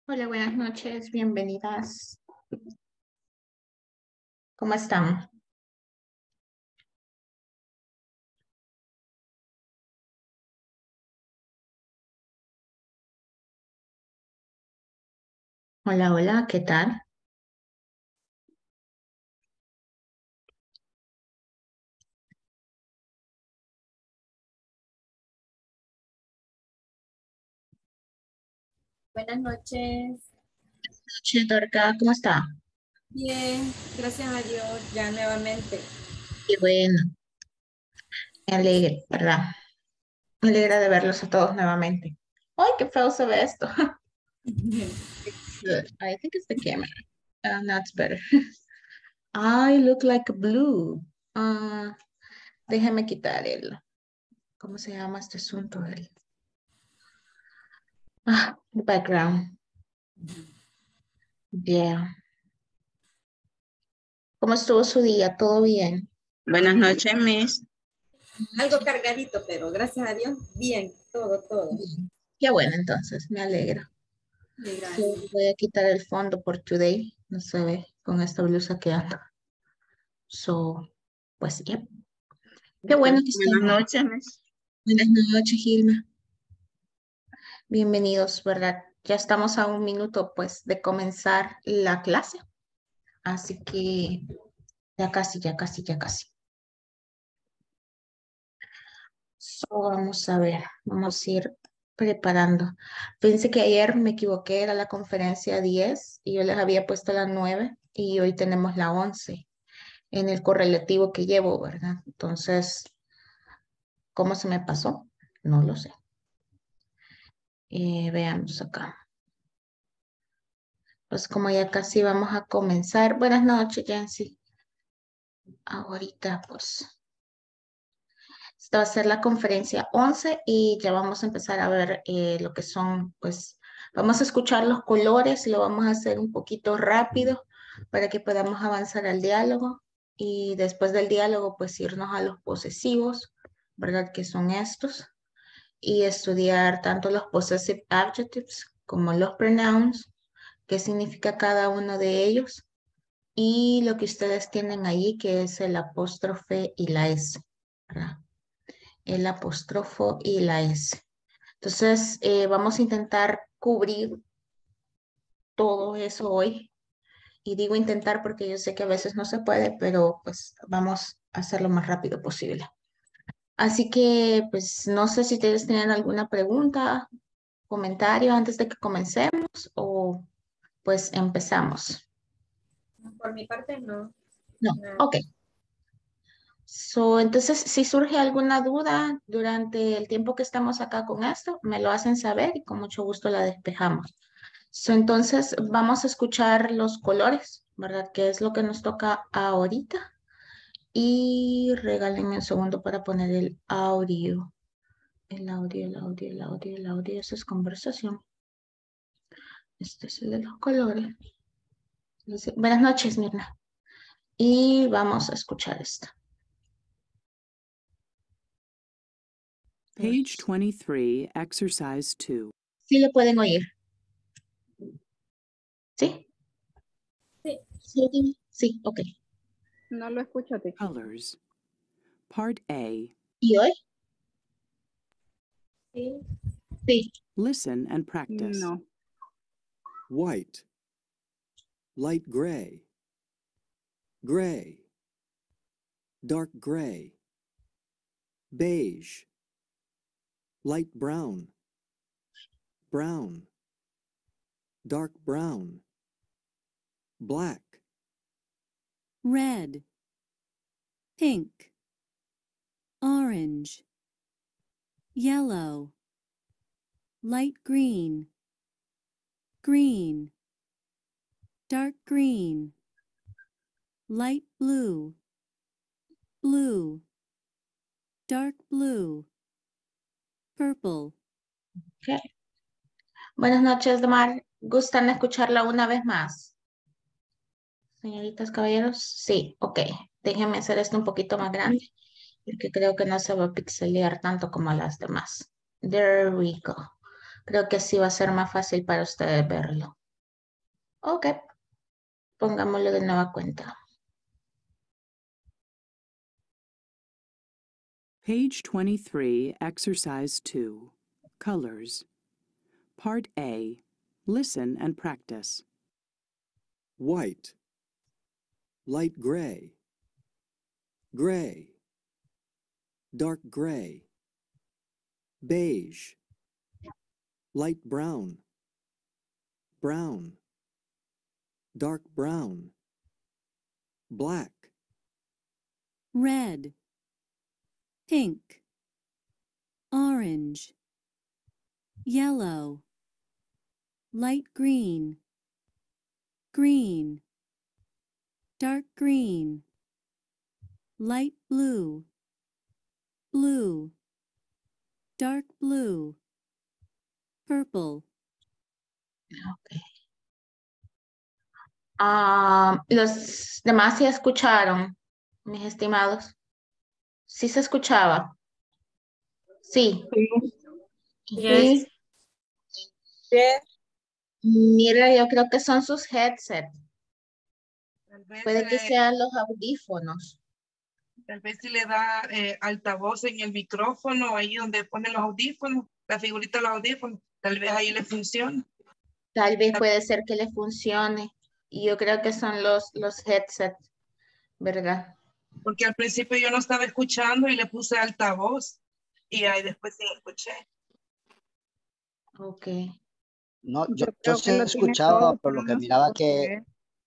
Hola, buenas noches, bienvenidas. ¿Cómo están? Hola, hola, ¿qué tal? Buenas noches. Noche, Dorca, ¿cómo está? Bien, gracias a Dios, ya nuevamente. Qué bueno, me alegra, ¿verdad? Me alegra de verlos a todos nuevamente. ¡Ay, qué feo se ve esto! I think it's the camera. No, it's better. I look like blue. Ah, déjame quitar ¿cómo se llama este asunto? The background. Yeah. ¿Cómo estuvo su día? ¿Todo bien? Buenas noches, Miss. Algo cargadito, pero gracias a Dios, bien, todo. Bien. Qué bueno, entonces, me alegro. Bien, So, gracias. voy a quitar el fondo por today. No se ve con esta blusa que ando. So, pues, yep. Qué bueno que Buenas estén. noches, Miss. Buenas noches, Gilma. Bienvenidos, ¿verdad? Ya estamos a un minuto, pues, de comenzar la clase. Así que ya casi, ya casi, ya casi. So, vamos a ver, vamos a ir preparando. Fíjense que ayer me equivoqué, era la conferencia 10 y yo les había puesto la 9 y hoy tenemos la 11 en el correlativo que llevo, ¿verdad? Entonces, ¿cómo se me pasó? No lo sé. Veamos acá. Pues como ya casi vamos a comenzar. Buenas noches, Yancy. Ahorita, pues, esta va a ser la conferencia 11 y ya vamos a empezar a ver lo que son, pues, vamos a escuchar los colores y lo vamos a hacer un poquito rápido para que podamos avanzar al diálogo y después del diálogo, pues, irnos a los posesivos, ¿verdad? Que son estos. Y estudiar tanto los possessive adjectives como los pronouns, qué significa cada uno de ellos y lo que ustedes tienen ahí que es el apóstrofe y la S, ¿verdad? El apóstrofo y la S. Entonces, vamos a intentar cubrir todo eso hoy. Y digo intentar porque yo sé que a veces no se puede, pero pues vamos a hacer lo más rápido posible. Así que, pues, no sé si ustedes tienen alguna pregunta, comentario antes de que comencemos o pues empezamos. Por mi parte, no. No, Nada. ok. So, entonces, si surge alguna duda durante el tiempo que estamos acá con esto, me lo hacen saber y con mucho gusto la despejamos. So, entonces, vamos a escuchar los colores, ¿verdad? Que es lo que nos toca ahorita. Y regálenme un segundo para poner el audio. El audio. Eso es conversación. Este es el de los colores. Buenas noches, Mirna. Y vamos a escuchar esto. Page 23, Exercise 2. Sí le pueden oír. ¿Sí? Sí, Sí, dime. Sí, ok. No lo escucho a ti. Colors. Part A. ¿Y hoy? sí. Sí. Listen and practice. No. White, light gray, gray, dark gray, beige, light brown, brown, dark brown, black, red, pink, orange, yellow, light green, green, dark green, light blue, blue, dark blue, purple. Ok. Buenas noches, Damar. ¿Gustan escucharla una vez más? Señoritas, caballeros. Sí, ok. Déjenme hacer esto un poquito más grande, porque creo que no se va a pixelear tanto como las demás. There we go. Creo que así va a ser más fácil para ustedes verlo. Ok, pongámoslo de nueva cuenta. Page 23, Exercise 2, Colors. Part A, Listen and Practice. White, light gray, gray, dark gray, beige, light brown, brown, dark brown, black, red, pink, orange, yellow, light green, green, dark green, light blue, blue, dark blue, purple. Los demás sí escucharon, mis estimados. ¿Sí se escuchaba? Sí. Yes. Sí. Yes. Mira, yo creo que son sus headsets. Puede que Tal sean los audífonos. vez si le da altavoz en el micrófono, ahí donde ponen los audífonos, la figurita de los audífonos, tal vez ahí le funciona. Tal vez puede ser que le funcione. Y yo creo que son los headsets, ¿verdad? Porque al principio yo no estaba escuchando y le puse altavoz y ahí después sí escuché. Ok. Yo No, yo creo sí que lo tiene escuchaba, todo, pero lo pero que no sé miraba por que qué.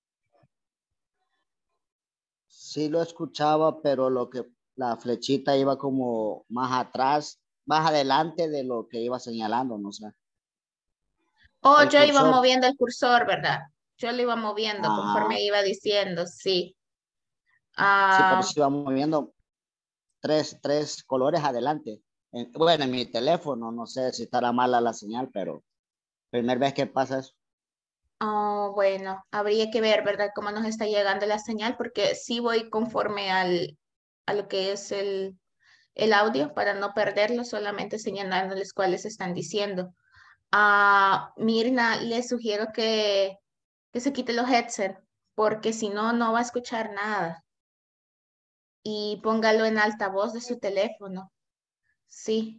sí lo escuchaba, pero lo que la flechita iba como más atrás, más adelante de lo que iba señalando, no sé. Oh, El yo iba cursor, moviendo el cursor, ¿verdad? Yo lo iba moviendo ajá, conforme iba diciendo, sí. sí, pero Ah, sí iba moviendo tres colores adelante. Bueno, en mi teléfono, no sé si estará mala la señal, pero primera vez que pasa eso. oh, bueno, habría que ver, ¿verdad? Cómo nos está llegando la señal, porque sí voy conforme a lo que es el audio para no perderlo, solamente señalándoles cuáles están diciendo. Mirna, le sugiero que se quite los headsets, porque si no, no va a escuchar nada. Y póngalo en altavoz de su teléfono. Sí.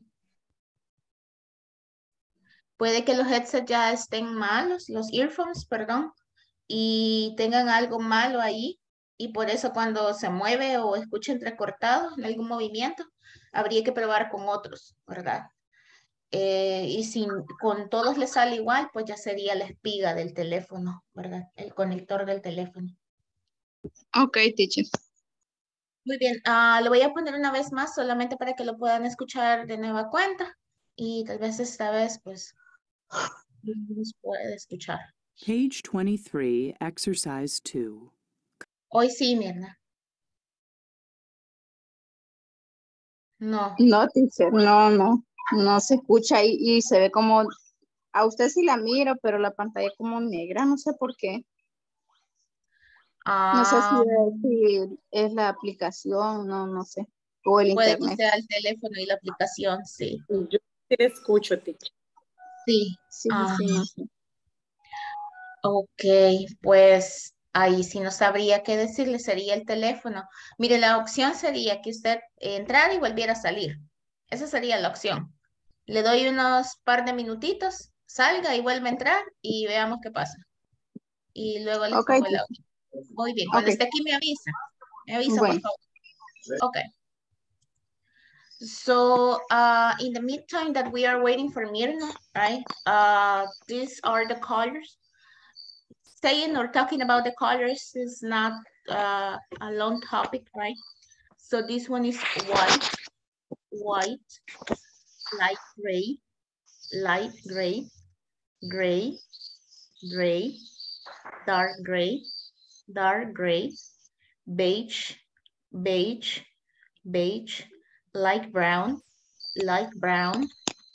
Puede que los headsets ya estén malos, los earphones, perdón, y tengan algo malo ahí. Y por eso cuando se mueve o escucha entrecortado en algún movimiento, habría que probar con otros, ¿verdad? Y si con todos le sale igual, pues ya sería la espiga del teléfono, ¿verdad? El conector del teléfono. Ok, teacher. Muy bien, lo voy a poner una vez más solamente para que lo puedan escuchar de nueva cuenta y tal vez esta vez pues nos puede escuchar. Page 23, Exercise 2. Hoy sí, Mirna. No. No, teacher, no se escucha y se ve como, a usted sí la miro, pero la pantalla como negra, no sé por qué. No sé Ah, si es la aplicación, no sé, o el puede que internet. sea el teléfono y la aplicación, sí. Yo sí le escucho, teacher. Sí. Sí, Ah, sí, no sé. ok, pues ahí sí no sabría qué decirle, sería el teléfono. Mire, la opción sería que usted entrara y volviera a salir. Esa sería la opción. Le doy unos par de minutitos, salga y vuelve a entrar y veamos qué pasa. Y luego les Ok, pongo el teacher, audio. Muy bien, ok, cuando esté aquí me avisa. Me avisa, por bueno. favor. Ok. So, in the meantime that we are waiting for Mirna, right? These are the colors. Saying or talking about the colors is not a long topic, right? So this one is white, white, light gray, gray, gray, dark gray, beige, beige, beige, light brown, brown,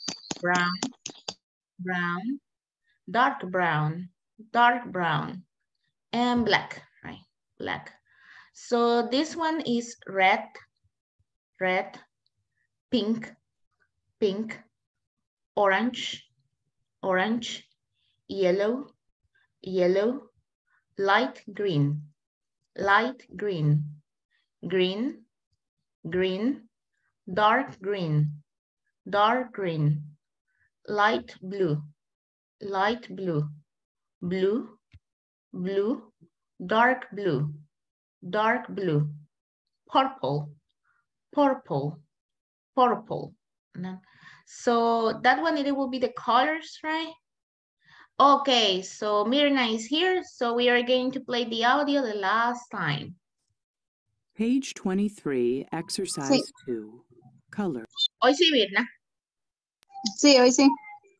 brown, dark brown, and black, right? Black. So this one is red, pink, orange, orange, yellow, yellow, light green, green, green, dark green, light blue, blue, blue, dark blue, purple, purple. So that one, it will be the colors, right? Okay, so Mirna is here, so we are going to play the audio the last time. Page 23, exercise 2, color. Hoy sí, Mirna. Sí, hoy sí.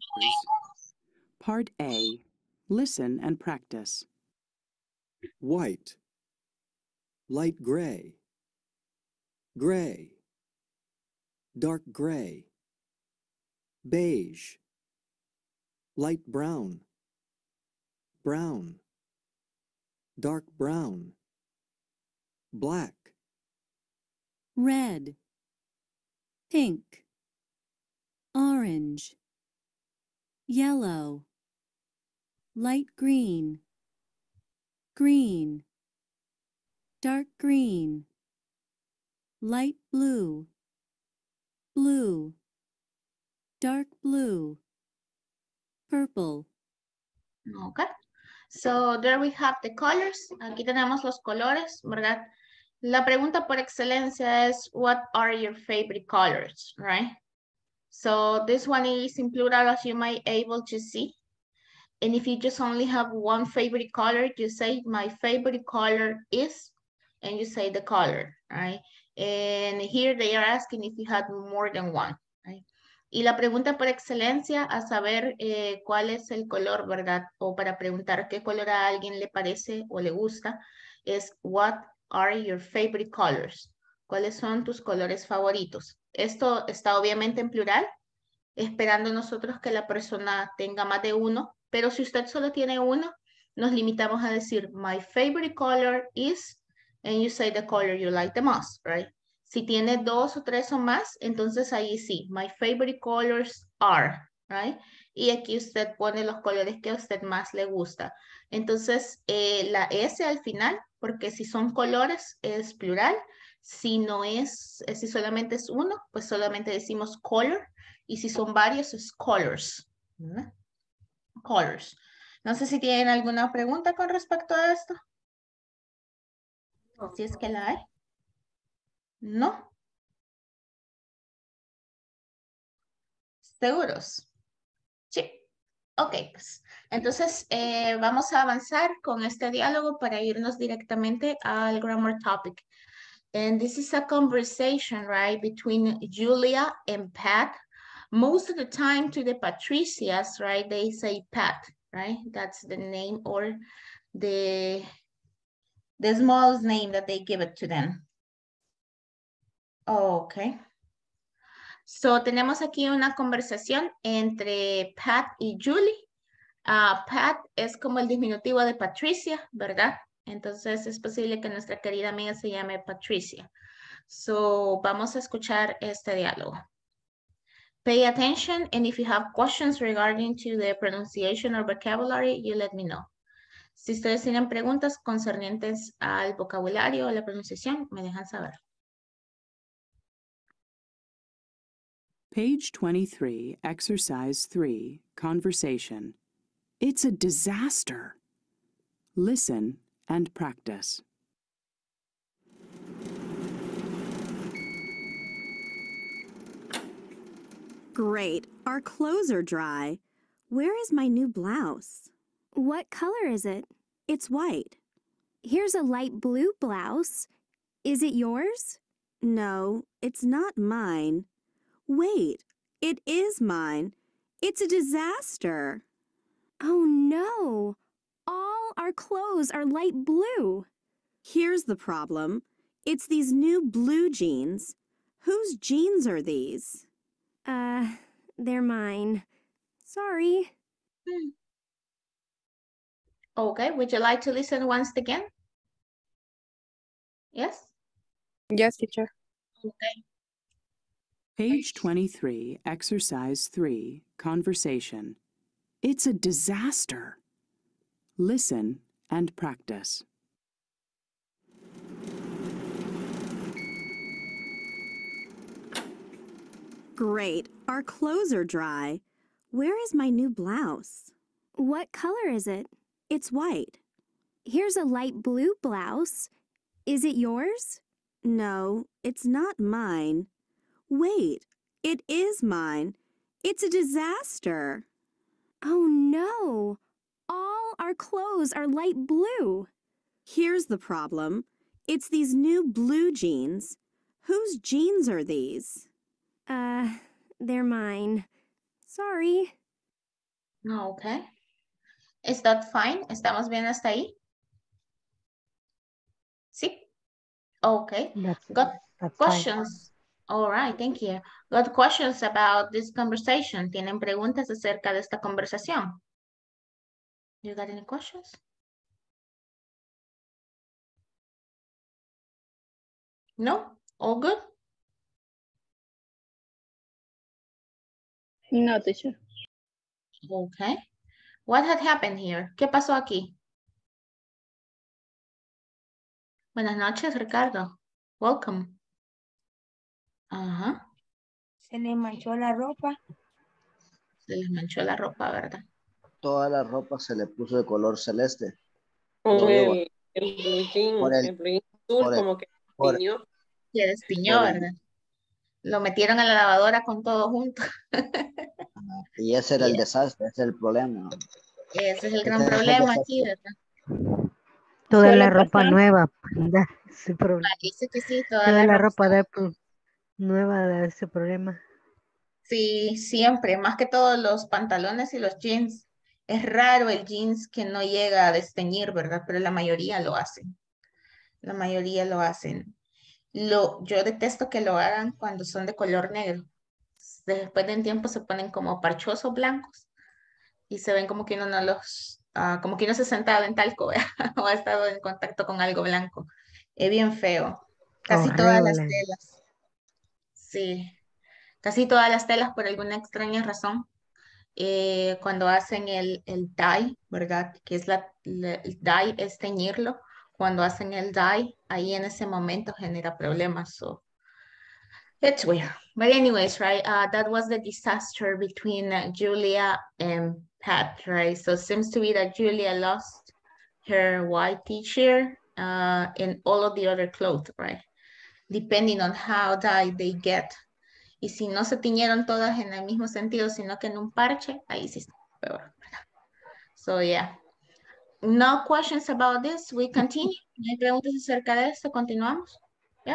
Part A, listen and practice. White, light gray, gray, dark gray, beige, light brown, brown, dark brown, black, red, pink, orange, yellow, light green, green, dark green, light blue, blue, dark blue, purple. Okay. So there we have the colors. Aquí tenemos los colores, ¿verdad? La pregunta por excelencia es, what are your favorite colors, right? So this one is in plural, as you might able to see. And if you just only have one favorite color, you say, my favorite color is, and you say the color, right? And here they are asking if you had more than one, right? Y la pregunta por excelencia a saber cuál es el color, ¿verdad? O para preguntar qué color a alguien le parece o le gusta, es what are your favorite colors? ¿Cuáles son tus colores favoritos? Esto está obviamente en plural, esperando nosotros que la persona tenga más de uno, pero si usted solo tiene uno, nos limitamos a decir, my favorite color is, and you say the color you like the most, right? Si tiene 2 o 3 o más, entonces ahí sí, my favorite colors are, right? Y aquí usted pone los colores que a usted más le gusta. Entonces, la S al final, porque si son colores es plural, si no es, si solamente es uno, pues solamente decimos color, y si son varios es colors, ¿verdad? Colors. No sé si tienen alguna pregunta con respecto a esto. Si es que la hay. ¿No? ¿Seguros? Sí. Ok, pues. Entonces, vamos a avanzar con este diálogo para irnos directamente al grammar topic. And this is a conversation, right, between Julia and Pat. Most of the time to the Patricias, right, they say Pat, right? That's the name or the smallest name that they give it to them. Okay. So, tenemos aquí una conversación entre Pat y Julie. Pat es como el diminutivo de Patricia, ¿verdad? Entonces, es posible que nuestra querida amiga se llame Patricia. So, vamos a escuchar este diálogo. Pay attention, and if you have questions regarding to the pronunciation or vocabulary, you let me know. Si ustedes tienen preguntas concernientes al vocabulario o la pronunciación, me dejan saber. Page 23, exercise 3, conversation. It's a disaster. Listen and practice. Great, our clothes are dry. Where is my new blouse? What color is it? It's white. Here's a light blue blouse. Is it yours? No, it's not mine. Wait, it is mine. It's a disaster. Oh no, all our clothes are light blue. Here's the problem. It's these new blue jeans. Whose jeans are these? They're mine. Sorry. Okay, would you like to listen once again? Yes? Yes, teacher. Okay. Page 23, exercise 3, conversation. It's a disaster. Listen and practice. Great, our clothes are dry. Where is my new blouse? What color is it? It's white. Here's a light blue blouse. Is it yours? No, it's not mine. Wait, it is mine. It's a disaster. Oh no! All our clothes are light blue. Here's the problem. It's these new blue jeans. Whose jeans are these? They're mine. Sorry. Okay. Is that fine? ¿Estamos bien hasta ahí? Sí. Okay. Got questions? All right, thank you. Got questions about this conversation? ¿Tienen preguntas acerca de esta conversación? You got any questions? No? All good? No, teacher. Okay. What had happened here? ¿Qué pasó aquí? Buenas noches, Ricardo. Welcome. Ajá. Se le manchó la ropa. Se les manchó la ropa, ¿verdad? Toda la ropa se le puso de color celeste. Con Lo veo. el blue jean, Por el- el blue jean azul, por el- como que por- piñó. Se despiñó, por el- ¿verdad? Lo metieron a la lavadora con todo junto. Y ese era el Yeah. desastre, ese es el problema. Ese es el gran Ese es el problema desastre. aquí, ¿verdad? Toda Suele la ropa pasar. nueva, da ese problema. Dice que sí, toda Toda la la ropa. ropa nueva da ese problema. Sí, siempre, más que todos los pantalones y los jeans. Es raro el jeans que no llega a desteñir, ¿verdad? Pero la mayoría lo hacen. La mayoría lo hacen. Yo detesto que lo hagan cuando son de color negro. Después de un tiempo se ponen como parchosos blancos y se ven como que uno no como que uno se ha sentado en talco, ¿verdad? O ha estado en contacto con algo blanco. Es bien feo. Casi todas las Horrible. telas. Sí, casi todas las telas por alguna extraña razón. Cuando hacen el dye, ¿verdad? Que es el dye es teñirlo. Cuando hacen el dye, ahí en ese momento genera problemas. So it's weird. But anyways, right? That was the disaster between Julia and Pat, right? So it seems to be that Julia lost her white t-shirt and all of the other clothes, right? Depending on how dyed they get. Y si no se tiñeron todas en el mismo sentido, sino que en un parche, ahí sí está peor. So, yeah. No questions about this. We continue. ¿No hay preguntas acerca de esto? Continuamos. Yep.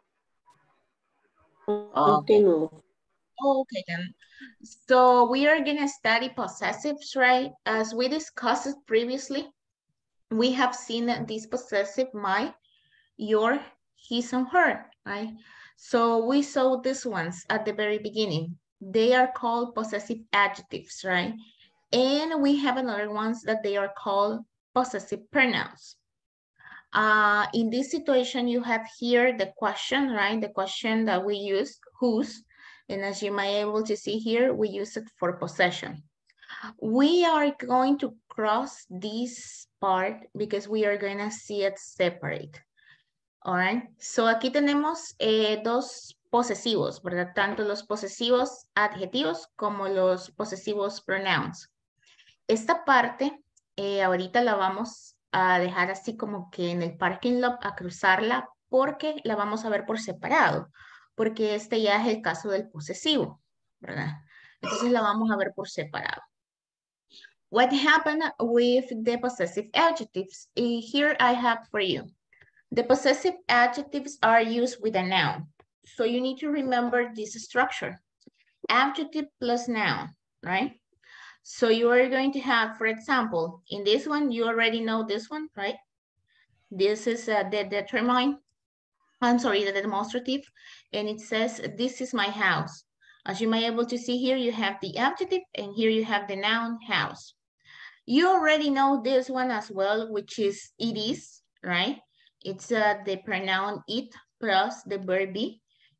Okay. Okay, then. So, we are going to study possessives, right? As we discussed previously, we have seen this possessive my, your, his, and her, right? So we saw these ones at the very beginning. They are called possessive adjectives, right? And we have another ones that they are called possessive pronouns. In this situation, you have here the question, right? The question that we use, whose, and as you might be able to see here, we use it for possession. We are going to cross this part because we are going to see it separate. All right, so aquí tenemos dos posesivos, ¿verdad? Tanto los posesivos adjetivos como los posesivos pronouns. Esta parte ahorita la vamos a dejar así como que en el parking lot a cruzarla porque la vamos a ver por separado, porque este ya es el caso del posesivo, ¿verdad? Entonces la vamos a ver por separado. What happened with the possessive adjectives? Here I have for you. The possessive adjectives are used with a noun. So you need to remember this structure. Adjective plus noun, right? So you are going to have, for example, in this one, you already know this one, right? This is the determine, the demonstrative, and it says, this is my house. As you might be able to see here, you have the adjective, and here you have the noun house. You already know this one as well, which is it is, right? It's the pronoun it plus the verb be.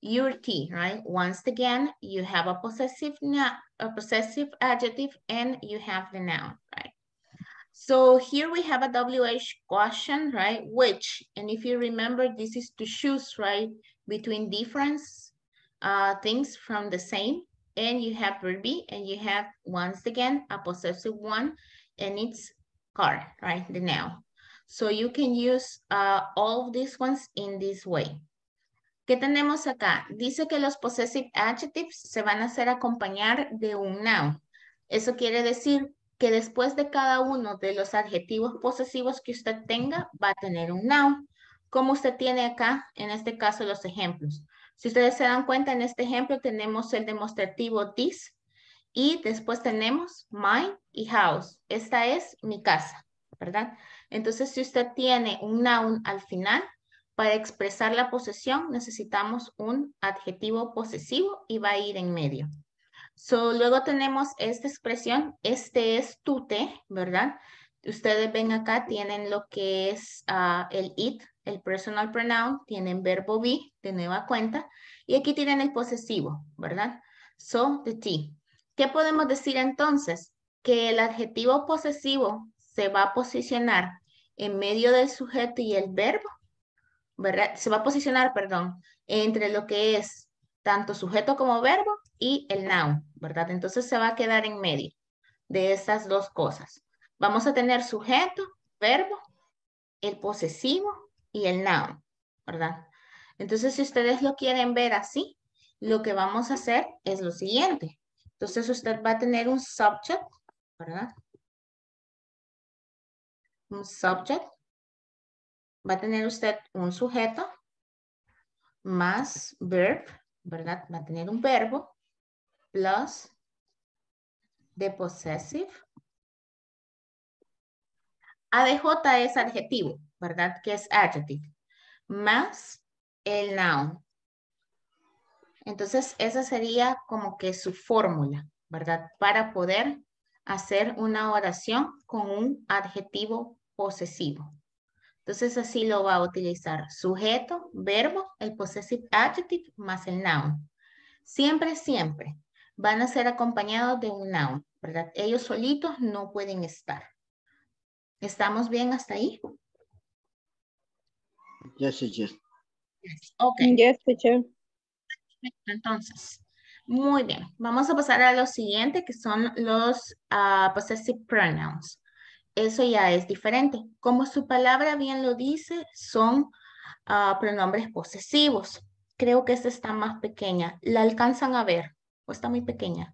your tea, right? Once again, you have a possessive adjective and you have the noun, right? So here we have a WH question, right? Which, and if you remember, this is to choose, right? Between different things from the same, and you have verb be, and you have, once again, a possessive one, and it's car, right? The noun. So you can use all of these ones in this way. ¿Qué tenemos acá? Dice que los possessive adjectives se van a hacer acompañar de un noun. Eso quiere decir que después de cada uno de los adjetivos posesivos que usted tenga, va a tener un noun. Como usted tiene acá, en este caso, los ejemplos. Si ustedes se dan cuenta, en este ejemplo tenemos el demostrativo this y después tenemos my y house. Esta es mi casa, ¿verdad? Entonces, si usted tiene un noun al final, para expresar la posesión necesitamos un adjetivo posesivo y va a ir en medio. So, luego tenemos esta expresión, este es tu té, ¿verdad? Ustedes ven acá, tienen lo que es el it, el personal pronoun, tienen verbo be, de nueva cuenta, y aquí tienen el posesivo, ¿verdad? So, the tea. ¿Qué podemos decir entonces? Que el adjetivo posesivo se va a posicionar en medio del sujeto y el verbo, ¿verdad? Se va a posicionar, perdón, entre lo que es tanto sujeto como verbo y el noun, ¿verdad? Entonces se va a quedar en medio de esas dos cosas. Vamos a tener sujeto, verbo, el posesivo y el noun, ¿verdad? Entonces, si ustedes lo quieren ver así, lo que vamos a hacer es lo siguiente. Entonces, usted va a tener un subject, ¿verdad? Un subject. Va a tener usted un sujeto más verb, ¿verdad? Va a tener un verbo plus the possessive. ADJ es adjetivo, ¿verdad? Que es adjective. Más el noun. Entonces, esa sería como que su fórmula, ¿verdad? Para poder hacer una oración con un adjetivo posesivo. Entonces, así lo va a utilizar. Sujeto, verbo, el possessive adjective más el noun. Siempre, siempre van a ser acompañados de un noun, ¿verdad? Ellos solitos no pueden estar. ¿Estamos bien hasta ahí? Yes, yes. Ok. Yes, teacher. Entonces, muy bien. Vamos a pasar a lo siguiente, que son los possessive pronouns. Eso ya es diferente. Como su palabra bien lo dice, son pronombres posesivos. Creo que esta está más pequeña. ¿La alcanzan a ver? ¿O está muy pequeña?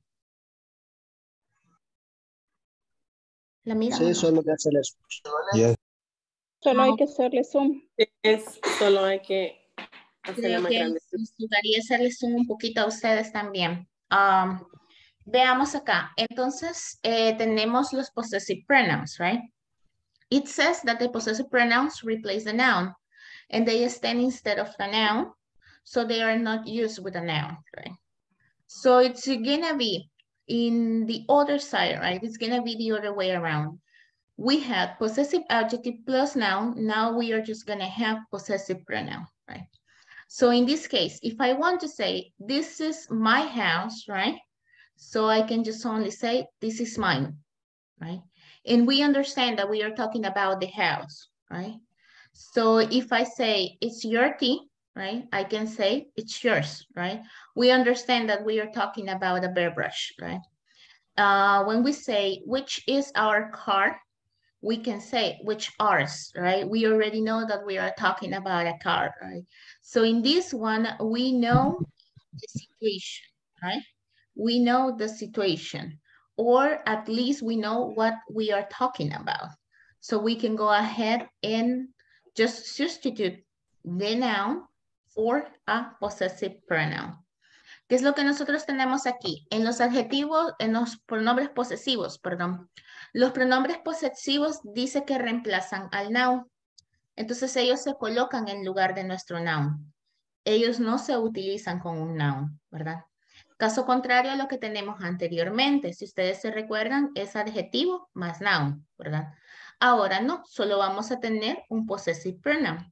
¿La miran? Sí, solo que hacerle Yes. Solo hay que hacerle zoom. Solo hay que hacerla Creo más que grande. les gustaría hacerles un poquito a ustedes también. Veamos acá. Entonces, tenemos los possessive pronouns, right? It says that the possessive pronouns replace the noun and they stand instead of the noun, so they are not used with a noun, right? So it's gonna be in the other side, right? It's gonna be the other way around. We had possessive adjective plus noun. Now we are just gonna have possessive pronoun, right? So in this case, if I want to say, this is my house, right? So I can just only say, this is mine, right? And we understand that we are talking about the house, right? So if I say, it's your tea, right? I can say, it's yours, right? We understand that we are talking about a airbrush, right? When we say, which is our car, we can say, which ours, right? We already know that we are talking about a car, right? So in this one, we know the situation, right? We know the situation, or at least we know what we are talking about. So we can go ahead and just substitute the noun for a possessive pronoun. ¿Qué es lo que nosotros tenemos aquí? En los adjetivos, en los pronombres posesivos, perdón. Los pronombres posesivos dice que reemplazan al noun. Entonces ellos se colocan en lugar de nuestro noun. Ellos no se utilizan con un noun, ¿verdad? Caso contrario a lo que tenemos anteriormente. Si ustedes se recuerdan, es adjetivo más noun, ¿verdad? Ahora no, solo vamos a tener un possessive pronoun.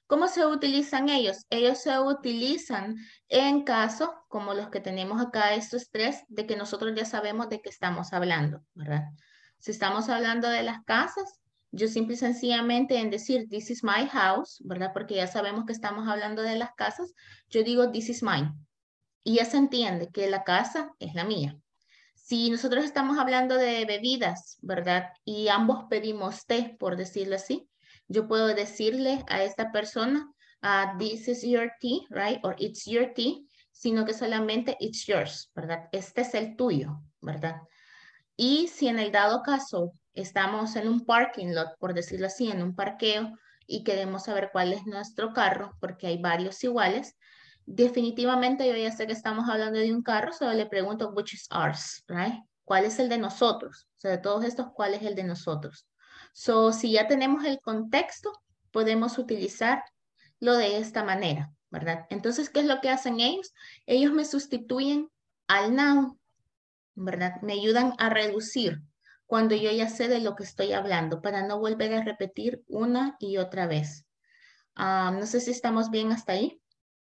¿Cómo se utilizan ellos? Ellos se utilizan en caso, como los que tenemos acá, estos tres, de que nosotros ya sabemos de qué estamos hablando, ¿verdad? Si estamos hablando de las casas, yo simple y sencillamente en decir, this is my house, ¿verdad? Porque ya sabemos que estamos hablando de las casas, yo digo, this is mine. Y ya se entiende que la casa es la mía. Si nosotros estamos hablando de bebidas, ¿verdad? Y ambos pedimos té, por decirlo así, yo puedo decirle a esta persona, this is your tea, right? Or it's your tea, sino que solamente it's yours, ¿verdad? Este es el tuyo, ¿verdad? Y si en el dado caso estamos en un parking lot, por decirlo así, en un parqueo, y queremos saber cuál es nuestro carro, porque hay varios iguales, definitivamente yo ya sé que estamos hablando de un carro, solo le pregunto, which is ours, right? ¿Cuál es el de nosotros? O sea, de todos estos, ¿cuál es el de nosotros? So, si ya tenemos el contexto, podemos utilizar lo de esta manera, ¿verdad? Entonces, ¿qué es lo que hacen ellos? Ellos me sustituyen al noun, ¿verdad? Me ayudan a reducir cuando yo ya sé de lo que estoy hablando para no volver a repetir una y otra vez. No sé si estamos bien hasta ahí.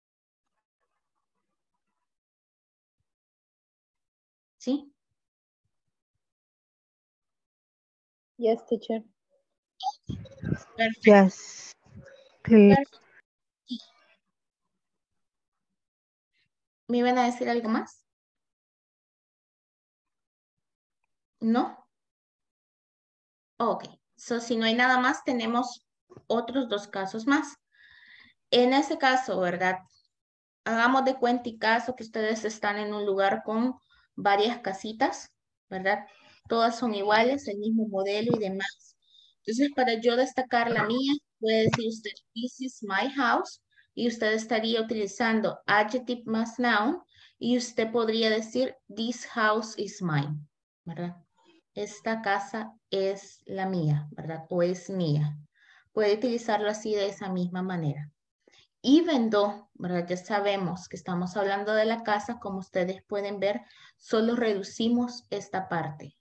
¿Sí? Yes, teacher. Perfecto. Yes. Clear. Perfecto. ¿Me iban a decir algo más? ¿No? Ok. So, si no hay nada más, tenemos otros dos casos más. En ese caso, ¿verdad? Hagamos de cuenta y caso que ustedes están en un lugar con varias casitas, ¿verdad? Todas son iguales, el mismo modelo y demás. Entonces, para yo destacar la mía, puede decir usted, this is my house, y usted estaría utilizando adjective más noun, y usted podría decir, this house is mine, ¿verdad? Esta casa es la mía, ¿verdad? O es mía. Puede utilizarlo así de esa misma manera. Even though, ¿verdad? Ya sabemos que estamos hablando de la casa, como ustedes pueden ver, solo reducimos esta parte.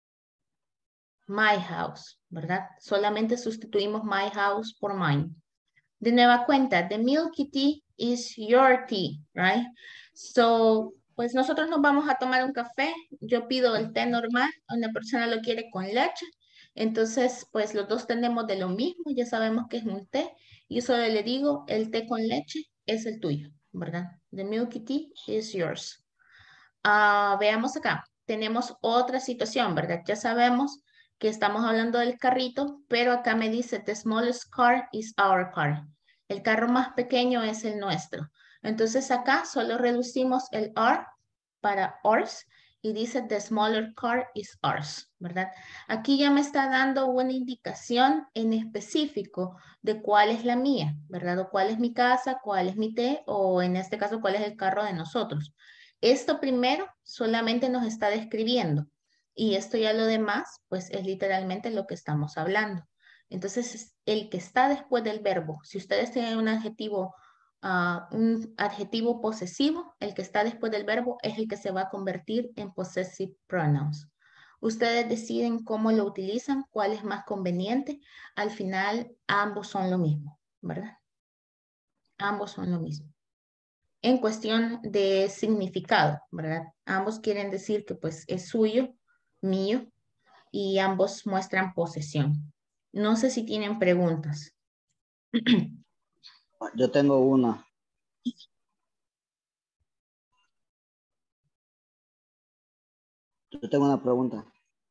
My house, ¿verdad? Solamente sustituimos my house por mine. De nueva cuenta, the milky tea is your tea, right? So, pues nosotros nos vamos a tomar un café. Yo pido el té normal, una persona lo quiere con leche. Entonces, pues los dos tenemos de lo mismo, ya sabemos que es un té. Y solo le digo, el té con leche es el tuyo, ¿verdad? The milky tea is yours. Veamos acá, tenemos otra situación, ¿verdad? Ya sabemos que estamos hablando del carrito, pero acá me dice, the smallest car is our car. El carro más pequeño es el nuestro. Entonces acá solo reducimos el R para ours y dice the smaller car is ours, ¿verdad? Aquí ya me está dando una indicación en específico de cuál es la mía, ¿verdad? O cuál es mi casa, cuál es mi té, o en este caso, cuál es el carro de nosotros. Esto primero solamente nos está describiendo y esto ya lo demás, pues es literalmente lo que estamos hablando. Entonces, el que está después del verbo, si ustedes tienen un adjetivo posesivo, el que está después del verbo es el que se va a convertir en possessive pronouns. Ustedes deciden cómo lo utilizan, cuál es más conveniente. Al final, ambos son lo mismo, ¿verdad? Ambos son lo mismo. En cuestión de significado, ¿verdad? Ambos quieren decir que pues es suyo, mío, y ambos muestran posesión. No sé si tienen preguntas. Yo tengo una. Yo tengo una pregunta.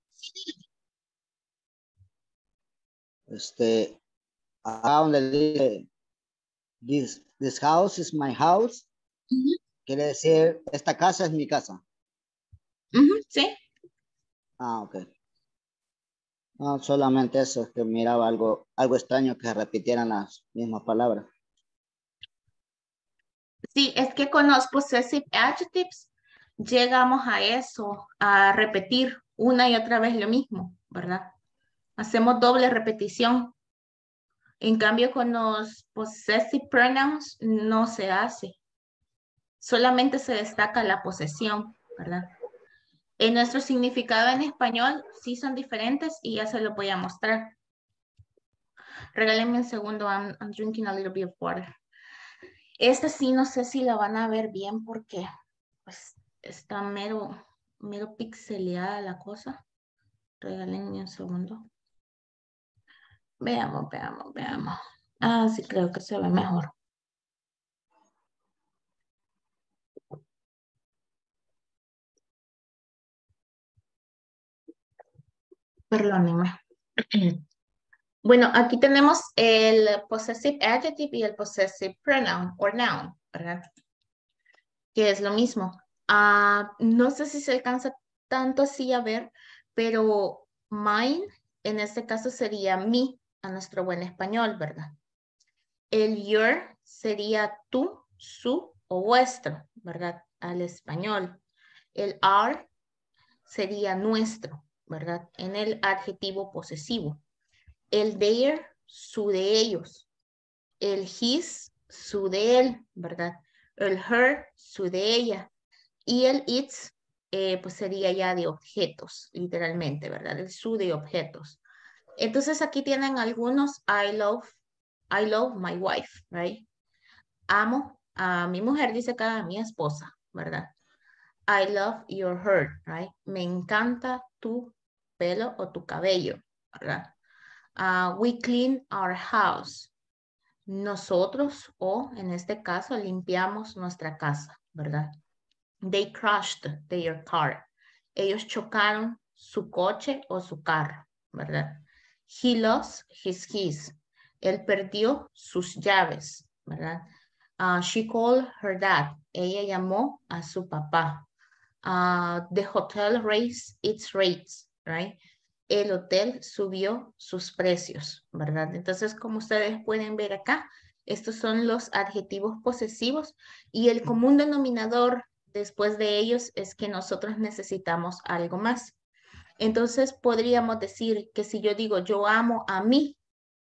Acá donde dice, this house is my house, quiere decir, esta casa es mi casa. Sí. Ok. No, solamente eso, es que miraba algo extraño que se repitieran las mismas palabras. Sí, es que con los possessive adjectives llegamos a eso, a repetir una y otra vez lo mismo, ¿verdad? Hacemos doble repetición. En cambio, con los possessive pronouns no se hace. Solamente se destaca la posesión, ¿verdad? En nuestro significado en español sí son diferentes y ya se lo voy a mostrar. Regálenme un segundo, I'm drinking a little bit of water. Esta sí no sé si la van a ver bien porque pues está mero pixeleada la cosa. Regálenme un segundo. Veamos. Ah, sí, creo que se ve mejor. Perdónenme. Bueno, aquí tenemos el possessive adjective y el possessive pronoun o noun, ¿verdad? Que es lo mismo. No sé si se alcanza tanto así a ver, pero mine en este caso sería mi a nuestro buen español, ¿verdad? El your sería tú, su o vuestro, ¿verdad? Al español. El our sería nuestro, ¿verdad? En el adjetivo posesivo. El their, su de ellos. El his, su de él, ¿verdad? El her, su de ella. Y el its, pues sería ya de objetos, literalmente, ¿verdad? El su de objetos. Entonces aquí tienen algunos I love my wife, right? Amo a mi mujer, dice acá, a mi esposa, ¿verdad? I love your hair, right? Me encanta tu pelo o tu cabello, ¿verdad? We clean our house. Nosotros, o en este caso, limpiamos nuestra casa, ¿verdad? They crashed their car. Ellos chocaron su coche o su carro, ¿verdad? He lost his keys. Él perdió sus llaves, ¿verdad? She called her dad. Ella llamó a su papá. The hotel raised its rates, right? El hotel subió sus precios, ¿verdad? Entonces, como ustedes pueden ver acá, estos son los adjetivos posesivos y el común denominador después de ellos es que nosotros necesitamos algo más. Entonces, podríamos decir que si yo digo yo amo a mí,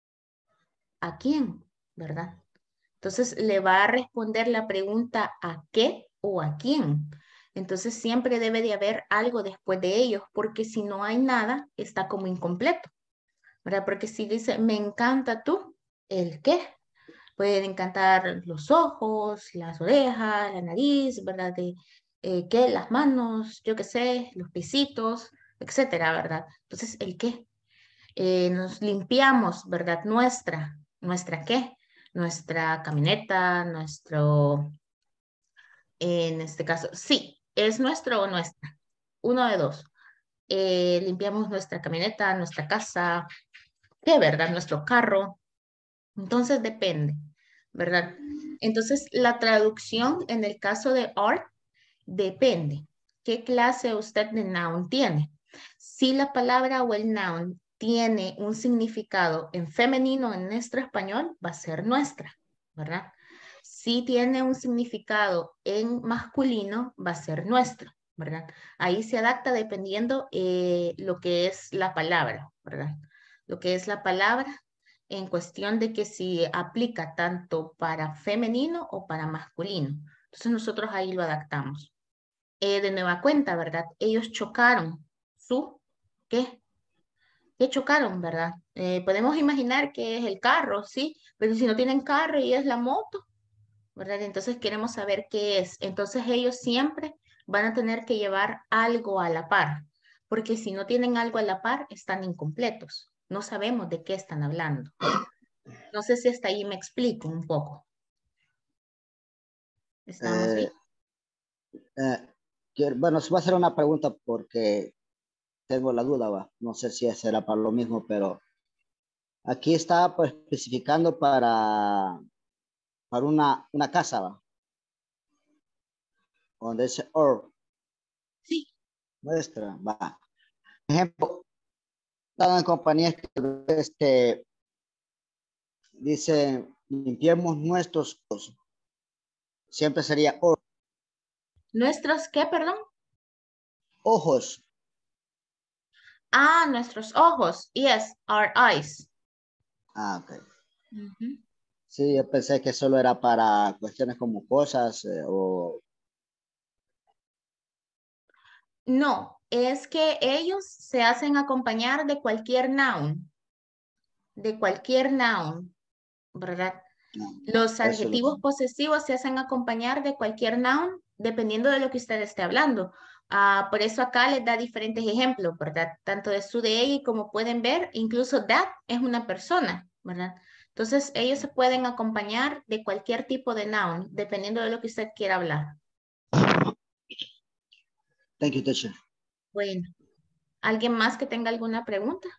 ¿a quién? ¿Verdad? Entonces, le va a responder la pregunta ¿a qué o a quién? Entonces, siempre debe de haber algo después de ellos, porque si no hay nada, está como incompleto, ¿verdad? Porque si dice, me encanta tú, ¿el qué? Pueden encantar los ojos, las orejas, la nariz, ¿verdad? ¿Qué? Las manos, yo qué sé, los pisitos, etcétera, ¿verdad? Entonces, ¿el qué? Nos limpiamos, ¿verdad? ¿Nuestra qué? Nuestra camioneta, en este caso, sí, es nuestro o nuestra, uno de dos. Limpiamos nuestra camioneta, nuestra casa, ¿qué, verdad? Nuestro carro. Entonces depende, ¿verdad? Entonces la traducción en el caso de are depende. ¿Qué clase usted de noun tiene? Si la palabra o el noun tiene un significado en femenino en nuestro español, va a ser nuestra, ¿verdad? Si tiene un significado en masculino, va a ser nuestro, ¿verdad? Ahí se adapta dependiendo lo que es la palabra, ¿verdad? Lo que es la palabra en cuestión de que si aplica tanto para femenino o para masculino. Entonces nosotros ahí lo adaptamos. De nueva cuenta, ¿verdad? Ellos chocaron ¿qué? ¿Qué chocaron, verdad? Podemos imaginar que es el carro, ¿sí? Pero si no tienen carro y es la moto, ¿verdad? Entonces queremos saber qué es. Entonces ellos siempre van a tener que llevar algo a la par, porque si no tienen algo a la par, están incompletos. No sabemos de qué están hablando. No sé si hasta ahí me explico un poco. ¿Estamos bien? Bueno, se va a hacer una pregunta porque tengo la duda, va. No sé si será para lo mismo, pero aquí está pues, especificando para una casa, va. Donde dice or. Sí. Nuestra, va. Por ejemplo, están en compañías que dice limpiemos nuestros ojos. Siempre sería or. ¿Nuestros qué, perdón? Ojos. Nuestros ojos. Yes, our eyes. Ok. Sí, yo pensé que solo era para cuestiones como cosas o... No, es que ellos se hacen acompañar de cualquier noun. de cualquier noun, ¿verdad? Los Eso adjetivos posesivos se hacen acompañar de cualquier noun dependiendo de lo que usted esté hablando. Por eso acá les da diferentes ejemplos, ¿verdad? Tanto de su, de ella, y como pueden ver, incluso that es una persona, ¿verdad? Entonces, ellos se pueden acompañar de cualquier tipo de noun, dependiendo de lo que usted quiera hablar. Thank you, teacher. Bueno, ¿alguien más que tenga alguna pregunta?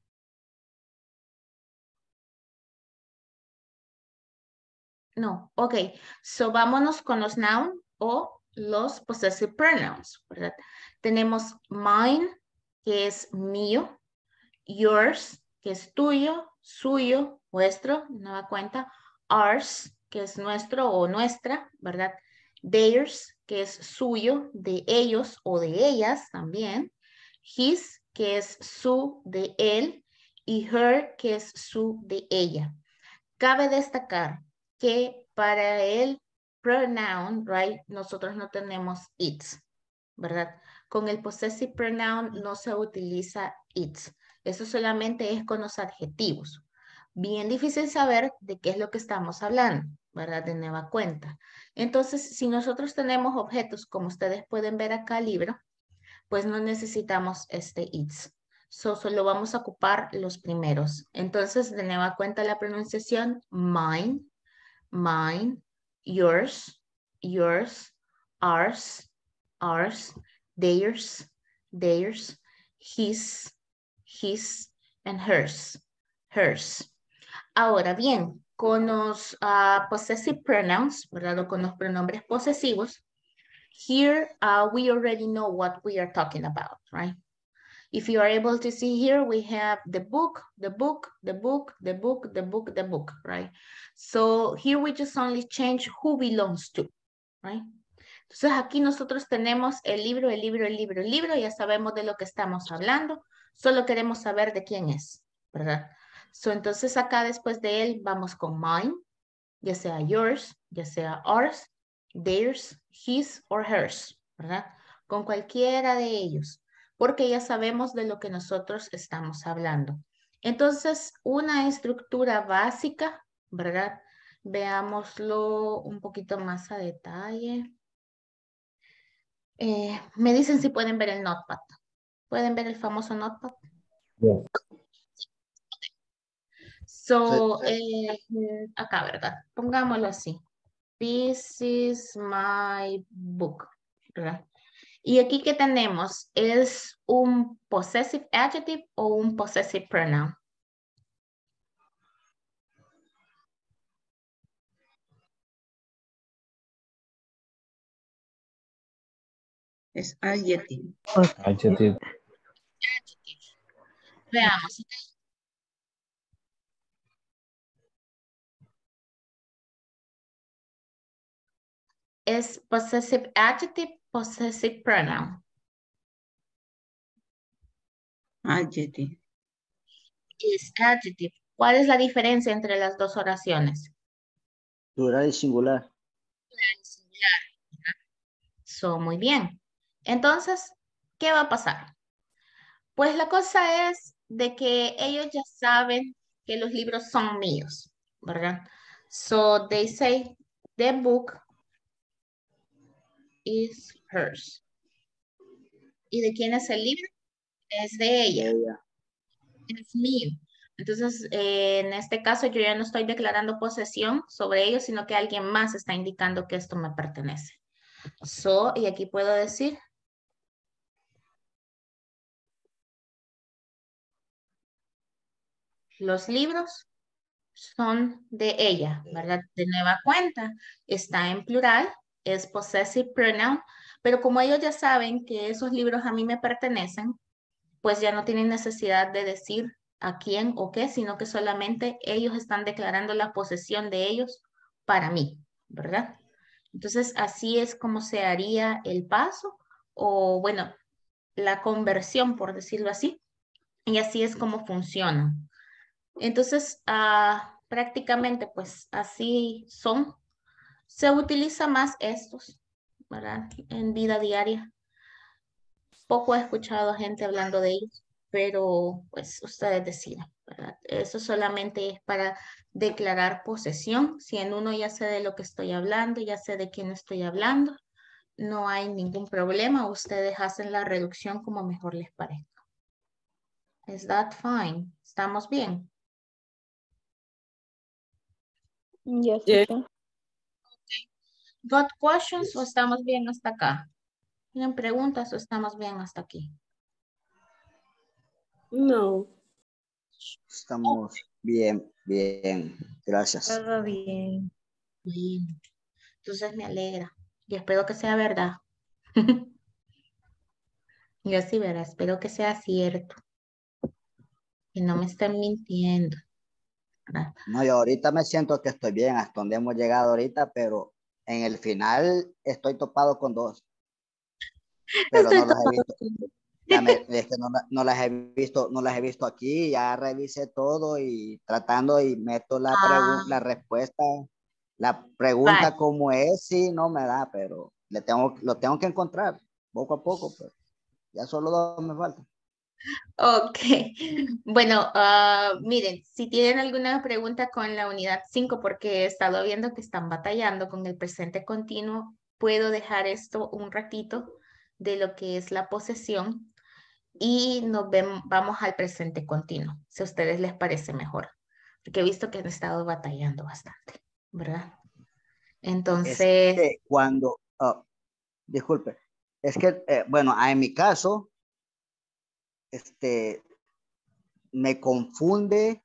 No, ok. So, vámonos con los noun o los possessive pronouns, ¿verdad? Tenemos mine, que es mío, yours, que es tuyo, suyo, vuestro, nueva cuenta, ours, que es nuestro o nuestra, ¿verdad? Theirs, que es suyo, de ellos o de ellas también, his, que es su, de él, y her, que es su, de ella. Cabe destacar que para el pronoun, right, nosotros no tenemos its, ¿verdad? Con el possessive pronoun no se utiliza its. Eso solamente es con los adjetivos. Bien difícil saber de qué es lo que estamos hablando, ¿verdad? De nueva cuenta. Entonces, si nosotros tenemos objetos, como ustedes pueden ver acá, libro, pues no necesitamos este its. Solo vamos a ocupar los primeros. Entonces, de nueva cuenta la pronunciación mine, mine, yours, yours, ours, ours, theirs, theirs, his, and hers, hers. Ahora bien, con los possessive pronouns, ¿verdad? O con los pronombres posesivos, here we already know what we are talking about, right? If you are able to see here, we have the book, the book, the book, the book, the book, the book, right? So here we just only change who belongs to, right? Entonces aquí nosotros tenemos el libro, el libro, el libro, el libro, ya sabemos de lo que estamos hablando, solo queremos saber de quién es, ¿verdad? So entonces acá después de él vamos con mine, ya sea yours, ya sea ours, theirs, his or hers, ¿verdad? Con cualquiera de ellos, porque ya sabemos de lo que nosotros estamos hablando. Entonces, una estructura básica, ¿verdad? Veámoslo un poquito más a detalle. Me dicen si pueden ver el notepad. ¿Pueden ver el famoso notepad? So, acá, ¿verdad? Pongámoslo así. This is my book, ¿verdad? Y aquí que tenemos, ¿es un possessive adjective o un possessive pronoun? Es adjective. Adjective. Veamos. ¿Es possessive adjective, possessive pronoun? Adjective. Es adjective. ¿Cuál es la diferencia entre las dos oraciones? Plural y singular. Plural y singular. So, muy bien. Entonces, ¿qué va a pasar? Pues la cosa es de que ellos ya saben que los libros son míos, ¿verdad? So, they say, the book is hers. ¿Y de quién es el libro? Es de ella. Es mío. Entonces, en este caso yo ya no estoy declarando posesión sobre ellos, sino que alguien más está indicando que esto me pertenece. So, y aquí puedo decir, los libros son de ella, ¿verdad? De nueva cuenta, está en plural, es possessive pronoun, pero como ellos ya saben que esos libros a mí me pertenecen, pues ya no tienen necesidad de decir a quién o qué, sino que solamente ellos están declarando la posesión de ellos para mí, ¿verdad? Entonces, así es como se haría el paso, o bueno, la conversión, por decirlo así, y así es como funciona. Entonces, prácticamente, pues así son. Se utiliza más estos, ¿verdad? En vida diaria. Poco he escuchado gente hablando de ellos. pero pues ustedes deciden, ¿verdad? Eso solamente es para declarar posesión. Si en uno ya sé de lo que estoy hablando, ya sé de quién estoy hablando, no hay ningún problema. Ustedes hacen la reducción como mejor les parezca. Is that fine? ¿Estamos bien? Yes, Yes. teacher. ¿Got questions o estamos bien hasta acá? ¿Tienen preguntas o estamos bien hasta aquí? No. Estamos bien, bien. Gracias. Todo bien. Bueno, entonces me alegra y espero que sea verdad. Yo sí, verá, espero que sea cierto, que no me estén mintiendo, ¿verdad? No, yo ahorita me siento que estoy bien hasta donde hemos llegado ahorita, pero en el final estoy topado con dos, pero Estoy no las he tomando visto. Es que no las he visto, no las he visto aquí, ya revisé todo y tratando y meto la respuesta, la pregunta vale. como es, sí, no me da, pero lo tengo que encontrar poco a poco, pues. Ya solo dos me faltan. Ok, bueno, miren, si tienen alguna pregunta con la unidad 5, porque he estado viendo que están batallando con el presente continuo, puedo dejar esto un ratito de lo que es la posesión y vamos al presente continuo, si a ustedes les parece mejor, porque he visto que han estado batallando bastante, ¿verdad? Es Entonces, que cuando, disculpe, es que, bueno, en mi caso, me confunde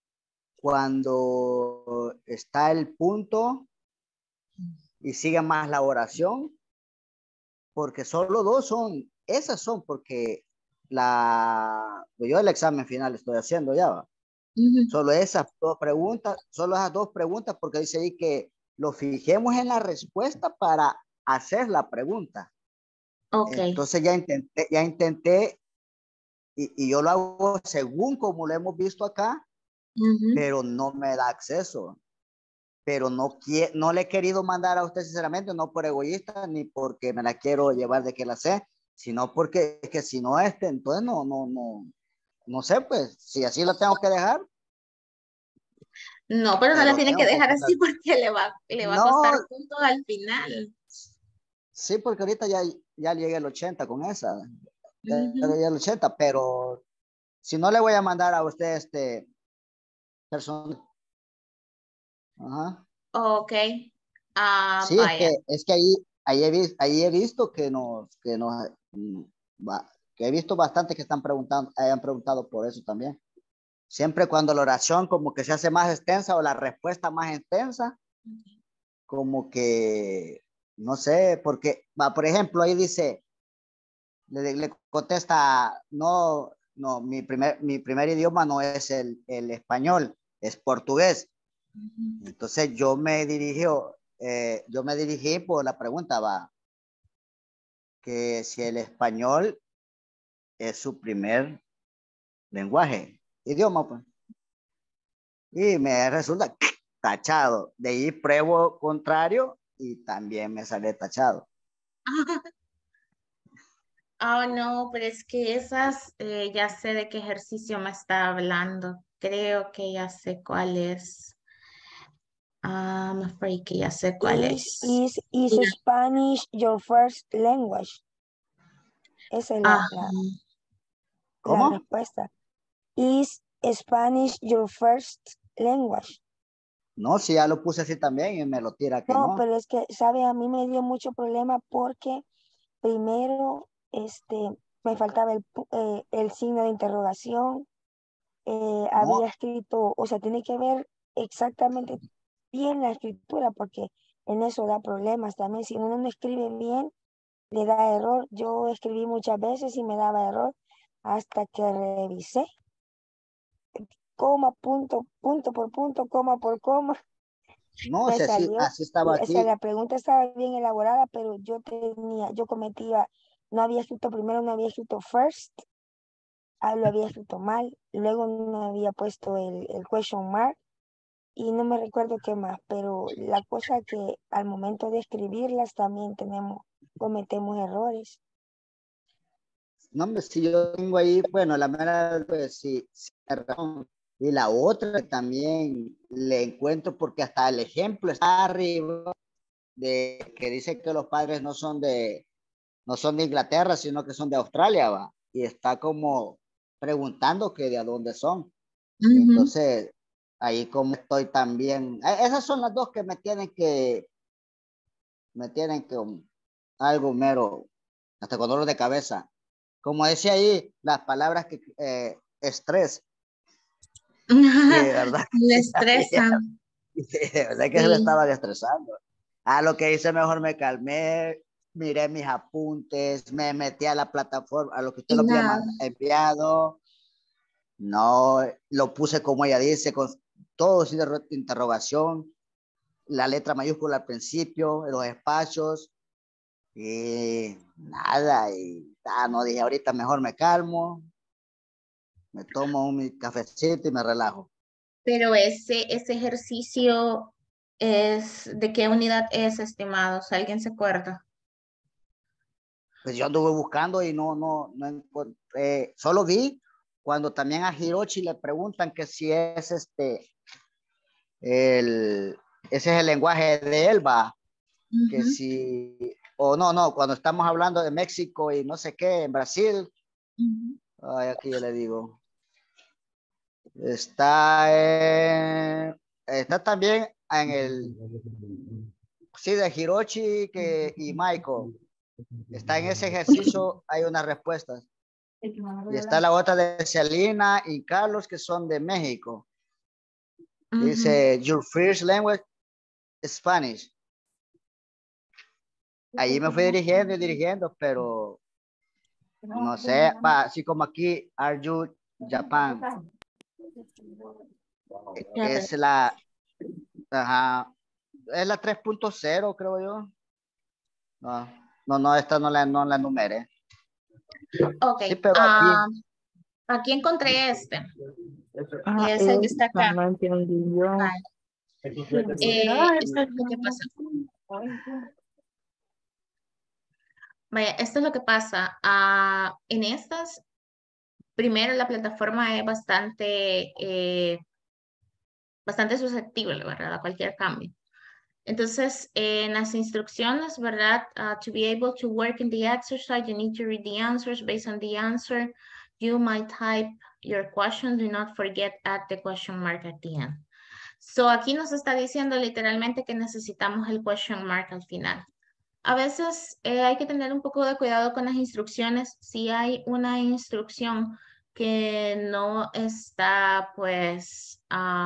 cuando está el punto y sigue más la oración, porque solo dos son, esas son, porque yo el examen final estoy haciendo ya, ¿va? Solo solo esas dos preguntas, porque dice ahí que lo fijemos en la respuesta para hacer la pregunta. ok. Entonces ya intenté y yo lo hago según como lo hemos visto acá, pero no me da acceso. Pero no le he querido mandar a usted sinceramente, no por egoísta, ni porque me la quiero llevar de que la sé, sino porque es que si no entonces no sé, pues, si así lo tengo que dejar, No, pero no la pero tiene que tengo que dejar hacerla. así porque le va a costar No, puntos al final. sí, porque ahorita ya llegué al 80 con esa, ya Ujú. llegué al 80, pero si no le voy a mandar a usted persona. Ajá. Ok. Sí, Vaya. es que ahí he visto que he visto bastante que hayan preguntado por eso también. Siempre cuando la oración como que se hace más extensa o la respuesta más extensa, como que, no sé, porque, por ejemplo, ahí dice, le contesta, no, mi primer idioma no es el español, es portugués. Entonces yo me dirigí por la pregunta, que si el español es su primer lenguaje, idioma, pues. Y me resulta tachado. De ahí pruebo contrario y también me sale tachado. Oh, no, pero es que esas, ya sé de qué ejercicio me está hablando. Creo que ya sé cuál es. I'm afraid que ya sé cuál es. Is Mira. Spanish your first language? Esa es Ajá. la ¿Cómo? respuesta. Is Spanish your first language? No, si ya lo puse así también y me lo tira que No, no. pero es que, ¿sabe? A mí me dio mucho problema porque primero, me faltaba el signo de interrogación, había No, escrito, o sea, tiene que ver exactamente bien la escritura porque en eso da problemas también. Si uno no escribe bien, le da error. Yo escribí muchas veces y me daba error hasta que revisé, coma, punto por punto, coma por coma, no, me si salió. así estaba O sea, aquí. la pregunta estaba bien elaborada, pero yo cometía, no había escrito primero, no había escrito first, lo había escrito mal, luego no había puesto el question mark y no me recuerdo qué más, pero la cosa que al momento de escribirlas también cometemos errores. No, hombre, si yo tengo ahí, bueno, la mera, pues sí, sí, razón. Y la otra también le encuentro porque hasta el ejemplo está arriba de que dice que los padres no son de Inglaterra, sino que son de Australia, va. Y está como preguntando que de dónde son. Entonces, ahí como estoy también, esas son las dos que me tienen que algo mero, hasta con dolor de cabeza. Como decía ahí, las palabras que estrés. Sí, de verdad. Le estresan. De verdad que se me Sí. estaban estresando. A lo que hice mejor me calmé, miré mis apuntes, me metí a la plataforma, a lo que usted Y lo había nada. enviado. No, lo puse como ella dice, con todo sin interrogación, la letra mayúscula al principio, los espacios, y nada, y no dije ahorita mejor me calmo, me tomo un cafecito y me relajo. Pero ese ejercicio es, ¿de qué unidad es, estimados? ¿Alguien se acuerda? Pues yo anduve buscando y no encontré, solo vi cuando también a Hiroshi le preguntan que si es ese es el lenguaje de Elba, que si, o no, cuando estamos hablando de México y no sé qué, en Brasil, ay, aquí yo le digo, está también en el, sí, de Hiroshi y Michael, está en ese ejercicio, hay unas respuestas. Y está la otra de Celina y Carlos, que son de México. Dice, your first language is Spanish. Allí me fui dirigiendo, pero no sé, así como aquí, are you Japan? Es la, ajá, es la 3.0, creo yo. No, esta no la numeré. Ok, Sí, pero aquí. aquí encontré este. Y es el que está acá. No entendí yo. Vale. Esto es lo que pasa. Vaya, esto es lo que pasa. En estas, primero la plataforma es bastante susceptible, ¿verdad? A cualquier cambio. Entonces, en las instrucciones, ¿verdad? To be able to work in the exercise, you need to read the answers. Based on the answer, you might type your question. Do not forget add the question mark at the end. So, aquí nos está diciendo literalmente que necesitamos el question mark al final. A veces hay que tener un poco de cuidado con las instrucciones. Si hay una instrucción que no está, pues,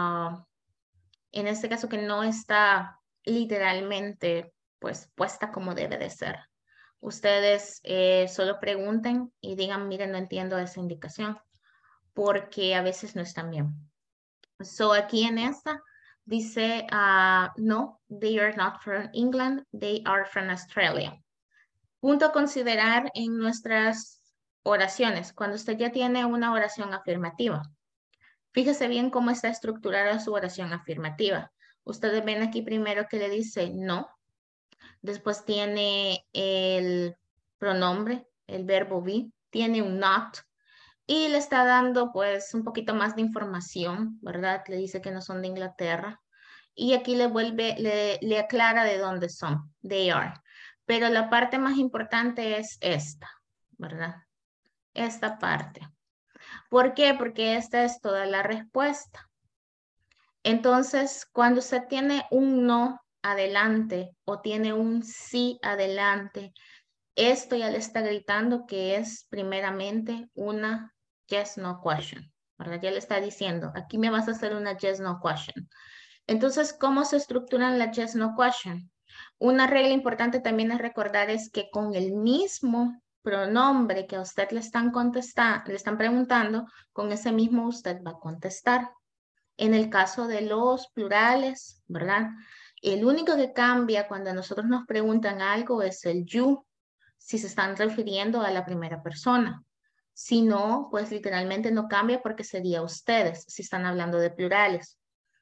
en este caso que no está literalmente, pues, puesta como debe de ser. Ustedes solo pregunten y digan, miren, no entiendo esa indicación, porque a veces no están bien. So, aquí en esta dice, no, they are not from England, they are from Australia. Punto a considerar en nuestras oraciones, cuando usted ya tiene una oración afirmativa. Fíjese bien cómo está estructurada su oración afirmativa. Ustedes ven aquí primero que le dice no, después tiene el pronombre, el verbo be, tiene un not, y le está dando pues un poquito más de información, ¿verdad? Le dice que no son de Inglaterra. Y aquí le aclara de dónde son. They are. Pero la parte más importante es esta, ¿verdad? Esta parte. ¿Por qué? Porque esta es toda la respuesta. Entonces, cuando usted tiene un no adelante o tiene un sí adelante, esto ya le está gritando que es primeramente una yes, no question, ¿verdad? Ya le está diciendo, aquí me vas a hacer una yes, no question. Entonces, ¿cómo se estructuran las yes, no question? Una regla importante también es recordar es que con el mismo pronombre que a usted le están preguntando, con ese mismo usted va a contestar. En el caso de los plurales, ¿verdad? El único que cambia cuando a nosotros nos preguntan algo es el you, si se están refiriendo a la primera persona. Si no, pues literalmente no cambia porque sería ustedes, si están hablando de plurales.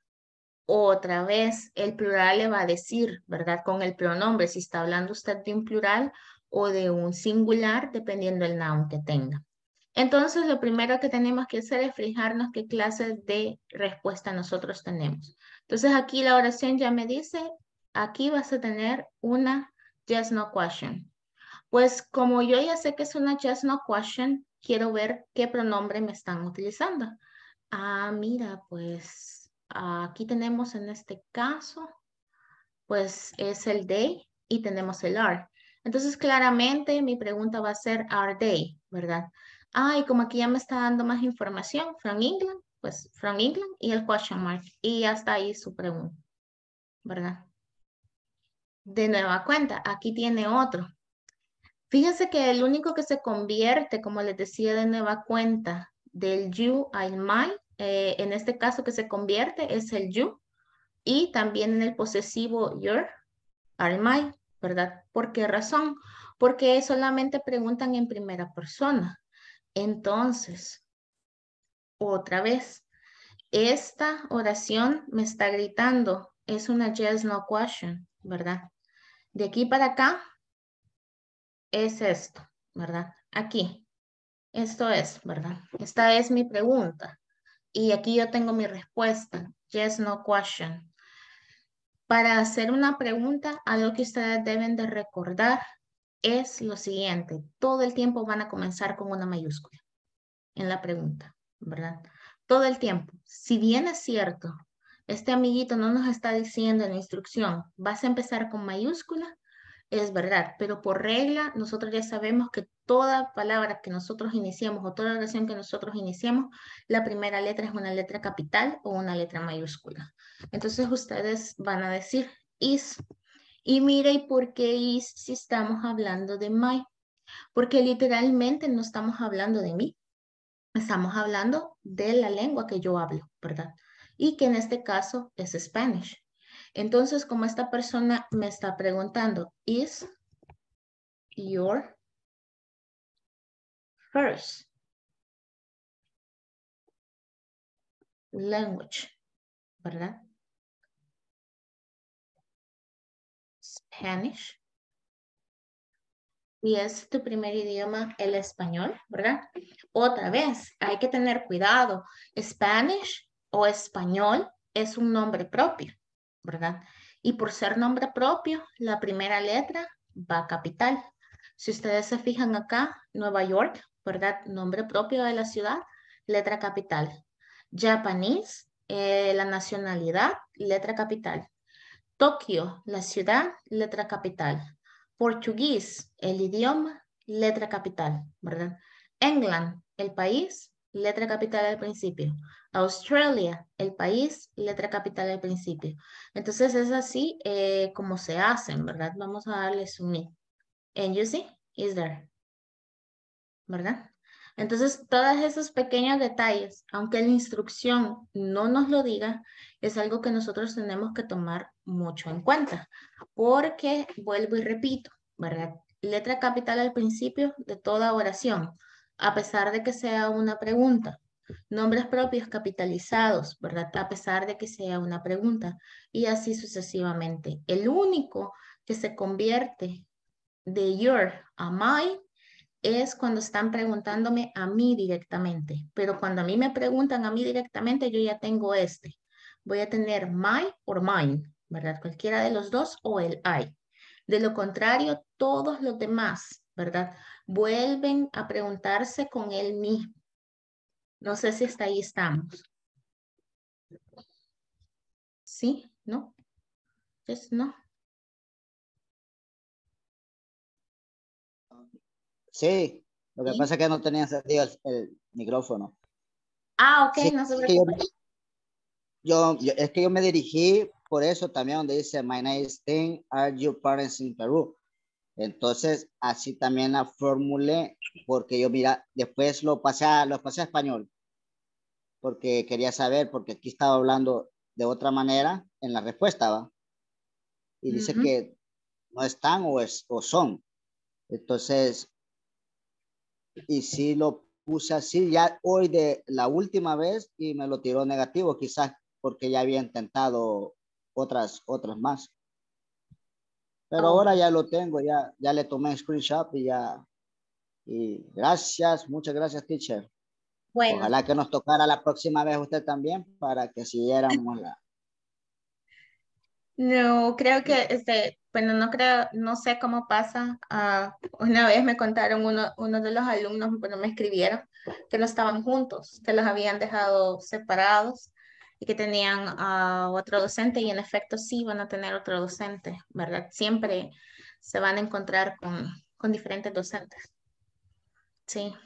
Otra vez, el plural le va a decir, ¿verdad? Con el pronombre, si está hablando usted de un plural o de un singular, dependiendo del noun que tenga. Entonces, lo primero que tenemos que hacer es fijarnos qué clase de respuesta nosotros tenemos. Entonces, aquí la oración ya me dice, aquí vas a tener una yes, no question. Pues como yo ya sé que es una yes, no question, quiero ver qué pronombre me están utilizando. Ah, mira, pues aquí tenemos en este caso, pues es el they y tenemos el are. Entonces, claramente mi pregunta va a ser, are they, ¿verdad? Ah, y como aquí ya me está dando más información, from England, pues from England y el question mark. Y hasta ahí su pregunta, ¿verdad? De nueva cuenta, aquí tiene otro. Fíjense que el único que se convierte, como les decía de nueva cuenta, del you al my, en este caso que se convierte es el you, y también en el posesivo your, al my, ¿verdad? ¿Por qué razón? Porque solamente preguntan en primera persona. Entonces, otra vez, esta oración me está gritando, es una yes, no question, ¿verdad? De aquí para acá, es esto, ¿verdad? Aquí. Esto es, ¿verdad? Esta es mi pregunta. Y aquí yo tengo mi respuesta. Yes, no question. Para hacer una pregunta, algo que ustedes deben de recordar es lo siguiente. Todo el tiempo van a comenzar con una mayúscula en la pregunta, ¿verdad? Todo el tiempo. Si bien es cierto, este amiguito no nos está diciendo en la instrucción, vas a empezar con mayúscula, es verdad, pero por regla nosotros ya sabemos que toda palabra que nosotros iniciemos o toda oración que nosotros iniciemos, la primera letra es una letra capital o una letra mayúscula. Entonces ustedes van a decir is. Y mire, ¿y por qué is si estamos hablando de my? Porque literalmente no estamos hablando de mí. Estamos hablando de la lengua que yo hablo, ¿verdad? Y que en este caso es Spanish. Entonces, como esta persona me está preguntando, ¿is your first language? ¿Verdad? Spanish. Y es tu primer idioma el español, ¿verdad? Otra vez, hay que tener cuidado. Spanish o español es un nombre propio, ¿verdad? Y por ser nombre propio, la primera letra va capital. Si ustedes se fijan acá, Nueva York, ¿verdad? Nombre propio de la ciudad, letra capital. Japanese, la nacionalidad, letra capital. Tokio, la ciudad, letra capital. Portugués, el idioma, letra capital, ¿verdad? England, el país, letra capital al principio. Australia, el país, letra capital al principio. Entonces es así como se hacen, ¿verdad? Vamos a darle zoom. And you see, is there, ¿verdad? Entonces, todos esos pequeños detalles, aunque la instrucción no nos lo diga, es algo que nosotros tenemos que tomar mucho en cuenta. Porque, vuelvo y repito, ¿verdad? Letra capital al principio de toda oración, a pesar de que sea una pregunta. Nombres propios capitalizados, ¿verdad? A pesar de que sea una pregunta. Y así sucesivamente. El único que se convierte de your a my es cuando están preguntándome a mí directamente. Pero cuando a mí me preguntan a mí directamente, yo ya tengo este. Voy a tener my o mine, ¿verdad? Cualquiera de los dos o el I. De lo contrario, todos los demás, ¿verdad? Vuelven a preguntarse con él mismo. No sé si hasta ahí estamos. ¿Sí? ¿No? Yes, no. Sí, lo que ¿Sí? pasa es que no tenía encendido el micrófono. Ah, ok, Sí, no se es que preocupe. es que yo me dirigí por eso también donde dice, my name is Tim, are your parents in Peru? Entonces, así también la formulé, porque yo, mira, después lo pasé a español, porque quería saber, porque aquí estaba hablando de otra manera en la respuesta, ¿va? Y dice que no están o son. Entonces, y sí lo puse así ya hoy de la última vez y me lo tiró negativo, quizás porque ya había intentado otras más. Pero ahora ya lo tengo, ya le tomé screenshot y ya. Y gracias, muchas gracias, teacher. Bueno. Ojalá que nos tocara la próxima vez usted también para que siguiéramos la... No, creo que, bueno, no creo, no sé cómo pasa. Una vez me contaron uno de los alumnos, bueno, me escribieron que no estaban juntos, que los habían dejado separados y que tenían a otro docente y en efecto sí van a tener otro docente, ¿verdad? Siempre se van a encontrar con diferentes docentes. Sí.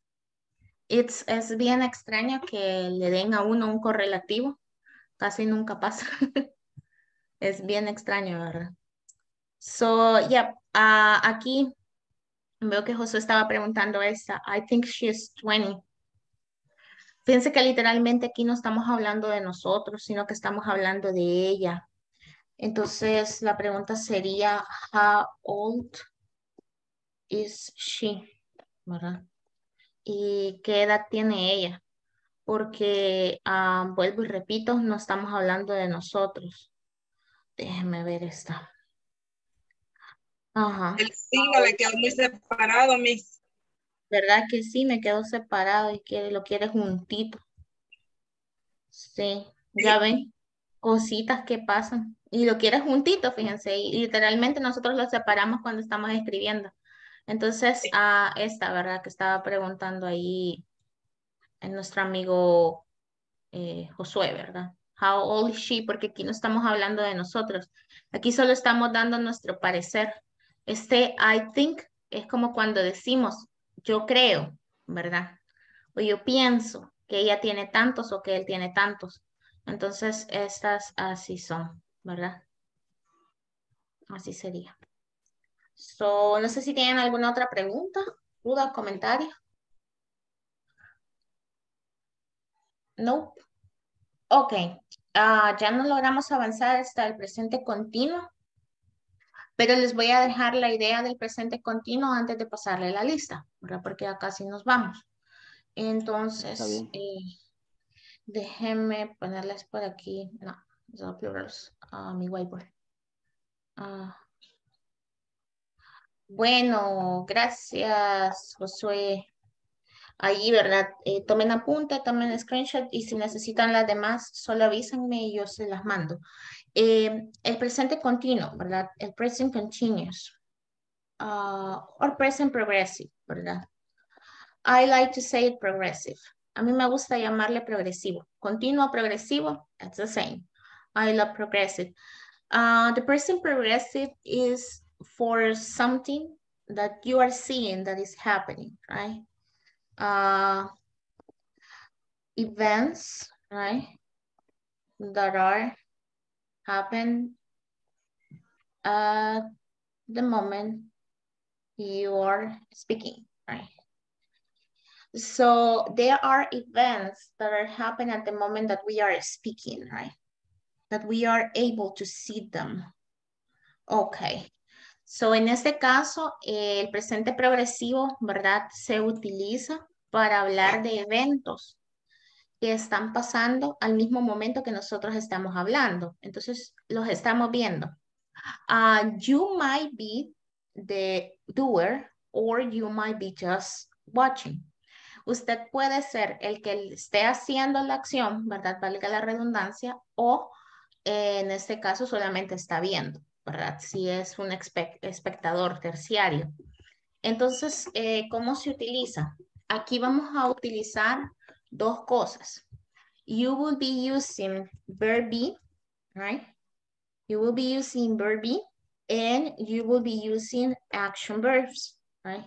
Es bien extraño que le den a uno un correlativo, casi nunca pasa. Es bien extraño, ¿verdad? So, yeah, aquí veo que Josué estaba preguntando esta. I think she's 20. Fíjense que literalmente aquí no estamos hablando de nosotros, sino que estamos hablando de ella. Entonces, la pregunta sería, how old is she? ¿Verdad? ¿Y qué edad tiene ella? Porque, vuelvo y repito, no estamos hablando de nosotros. Déjenme ver esta. Ajá. El signo le quedó muy separado, Miss. ¿Verdad que sí? Me quedo separado y lo quiere juntito. Sí, ya ven, cositas que pasan. Y lo quiere juntito, fíjense. Y literalmente nosotros lo separamos cuando estamos escribiendo. Entonces, esta, ¿verdad? Que estaba preguntando ahí en nuestro amigo Josué, ¿verdad? How old is she? Porque aquí no estamos hablando de nosotros. Aquí solo estamos dando nuestro parecer. I think es como cuando decimos, yo creo, ¿verdad? O yo pienso que ella tiene tantos o que él tiene tantos. Entonces, estas así son, ¿verdad? Así sería. So, no sé si tienen alguna otra pregunta, duda o comentario. No. Ok. Ya no logramos avanzar hasta el presente continuo, pero les voy a dejar la idea del presente continuo antes de pasarle la lista, ¿verdad? Porque ya casi nos vamos. Entonces, déjenme ponerles por aquí. No, son plurals. Mi whiteboard. Bueno, gracias, Josué. Ahí, ¿verdad? Tomen apunte, tomen screenshot y si necesitan las demás, solo avísenme y yo se las mando. El presente continuo, ¿verdad? El present continuous. Or present progressive, ¿verdad? I like to say it progressive. A mí me gusta llamarle progresivo. Continuo, progresivo, it's the same. I love progressive. The present progressive is for something that you are seeing that is happening, right? Events, right? That are happen at the moment you are speaking, right? So there are events that are happening at the moment that we are speaking, right? That we are able to see them. Okay. So en este caso, el presente progresivo, ¿verdad? Se utiliza para hablar de eventos que están pasando al mismo momento que nosotros estamos hablando. Entonces, los estamos viendo. You might be the doer or you might be just watching. Usted puede ser el que esté haciendo la acción, ¿verdad? Valga la redundancia, o en este caso solamente está viendo, ¿verdad? Si es un espectador terciario. Entonces, ¿cómo se utiliza? Aquí vamos a utilizar dos cosas. You will be using verb be, right? You will be using verb be and you will be using action verbs, right?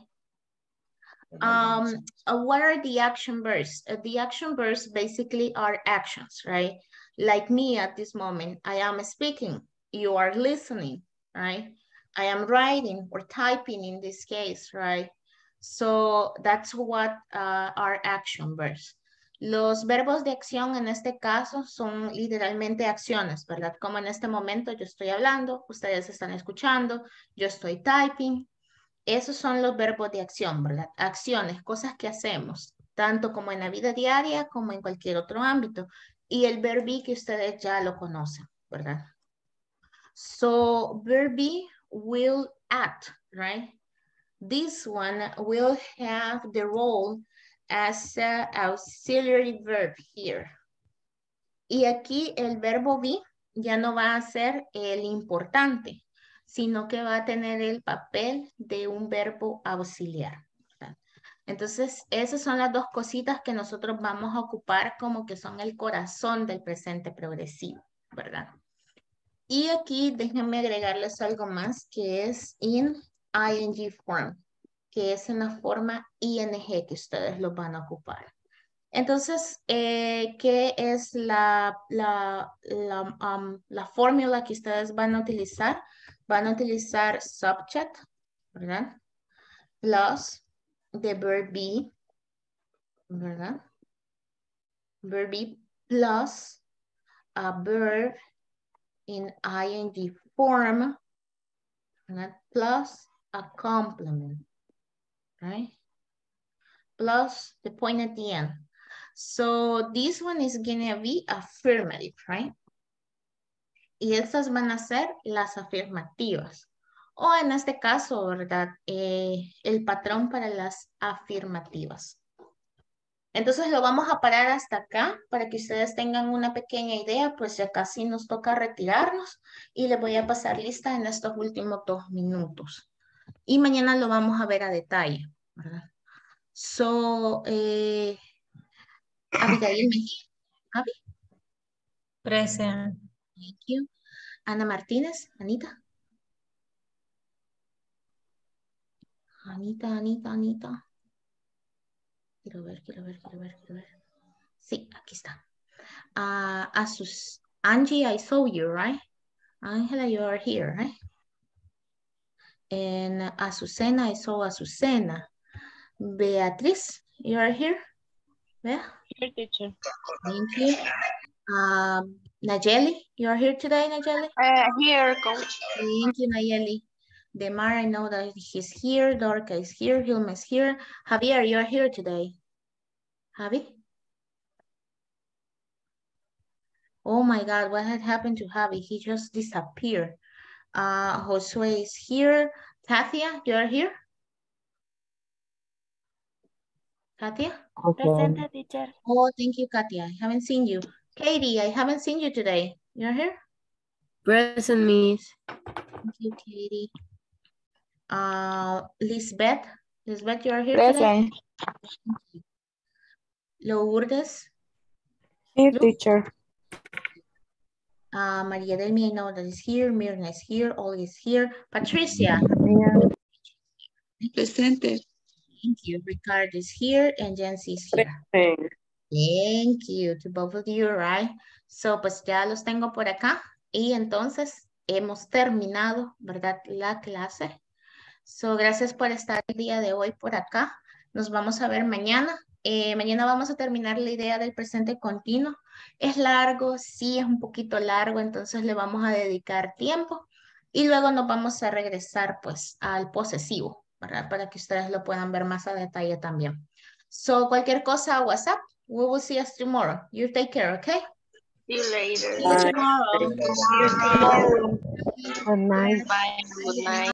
What are the action verbs? The action verbs basically are actions, right? Like me at this moment, I am speaking, you are listening, right? I am writing or typing in this case, right? So that's what are action verbs. Los verbos de acción en este caso son literalmente acciones, ¿verdad? Como en este momento yo estoy hablando, ustedes están escuchando, yo estoy typing. Esos son los verbos de acción, ¿verdad? Acciones, cosas que hacemos, tanto como en la vida diaria como en cualquier otro ámbito. Y el verb be que ustedes ya lo conocen, ¿verdad? So, verb be will act, right? This one will have the role as an auxiliary verb here. Y aquí el verbo be ya no va a ser el importante, sino que va a tener el papel de un verbo auxiliar. ¿Verdad? Entonces, esas son las dos cositas que nosotros vamos a ocupar como que son el corazón del presente progresivo, ¿verdad? Y aquí déjenme agregarles algo más que es in ing form, que es en la forma ing que ustedes lo van a ocupar. Entonces, ¿qué es la fórmula que ustedes van a utilizar? Van a utilizar subject, ¿verdad? Plus the verb be, ¿verdad? Verb be plus a verb in ing form, ¿verdad? Plus a complement, right? Plus the point at the end. So this one is going to be affirmative, right? Y estas van a ser las afirmativas. O en este caso, ¿verdad? El patrón para las afirmativas. Entonces lo vamos a parar hasta acá para que ustedes tengan una pequeña idea, pues ya casi nos toca retirarnos y les voy a pasar lista en estos últimos 2 minutos. Y mañana lo vamos a ver a detalle, ¿verdad? So, Abigail Mejía. Abby. Present. Thank you. Ana Martínez. Anita. Anita. Quiero ver. Sí, aquí está. Angie, I saw you, right? Angela, you are here, right? And Azucena, I saw Azucena. Beatriz, you are here? Yeah. Here, teacher. Thank you. Nayeli, you are here today, Nayeli? Here, coach. Thank you, Nayeli. Demar, I know that he's here. Dorca is here. Hilma is here. Javier, you are here today. Javi? Oh my God, what had happened to Javi? He just disappeared. Josue is here. Katia, you are here? Katia? Present, teacher. Oh, thank you, Katia. I haven't seen you. Katie, I haven't seen you today. You're here? Present, Miss. Thank you, Katie. Lisbeth, you are here Present. today? Lourdes? Here, teacher. Maria Delmi, I know that is here. Mirna is here. Olga is here. Patricia? Presente. Thank you. Ricardo is here and Jency is here. Present. Thank you to both of you, right? So, pues ya los tengo por acá. Y entonces hemos terminado, ¿verdad? La clase. So, gracias por estar el día de hoy por acá. Nos vamos a ver mañana. Mañana vamos a terminar la idea del presente continuo. Es largo, sí, es un poquito largo, entonces le vamos a dedicar tiempo. Y luego nos vamos a regresar, pues, al posesivo, ¿verdad? Para que ustedes lo puedan ver más a detalle también. So, cualquier cosa, WhatsApp. We will see us tomorrow. You take care, okay? See you later. See you tomorrow. Good night. Bye. Good night.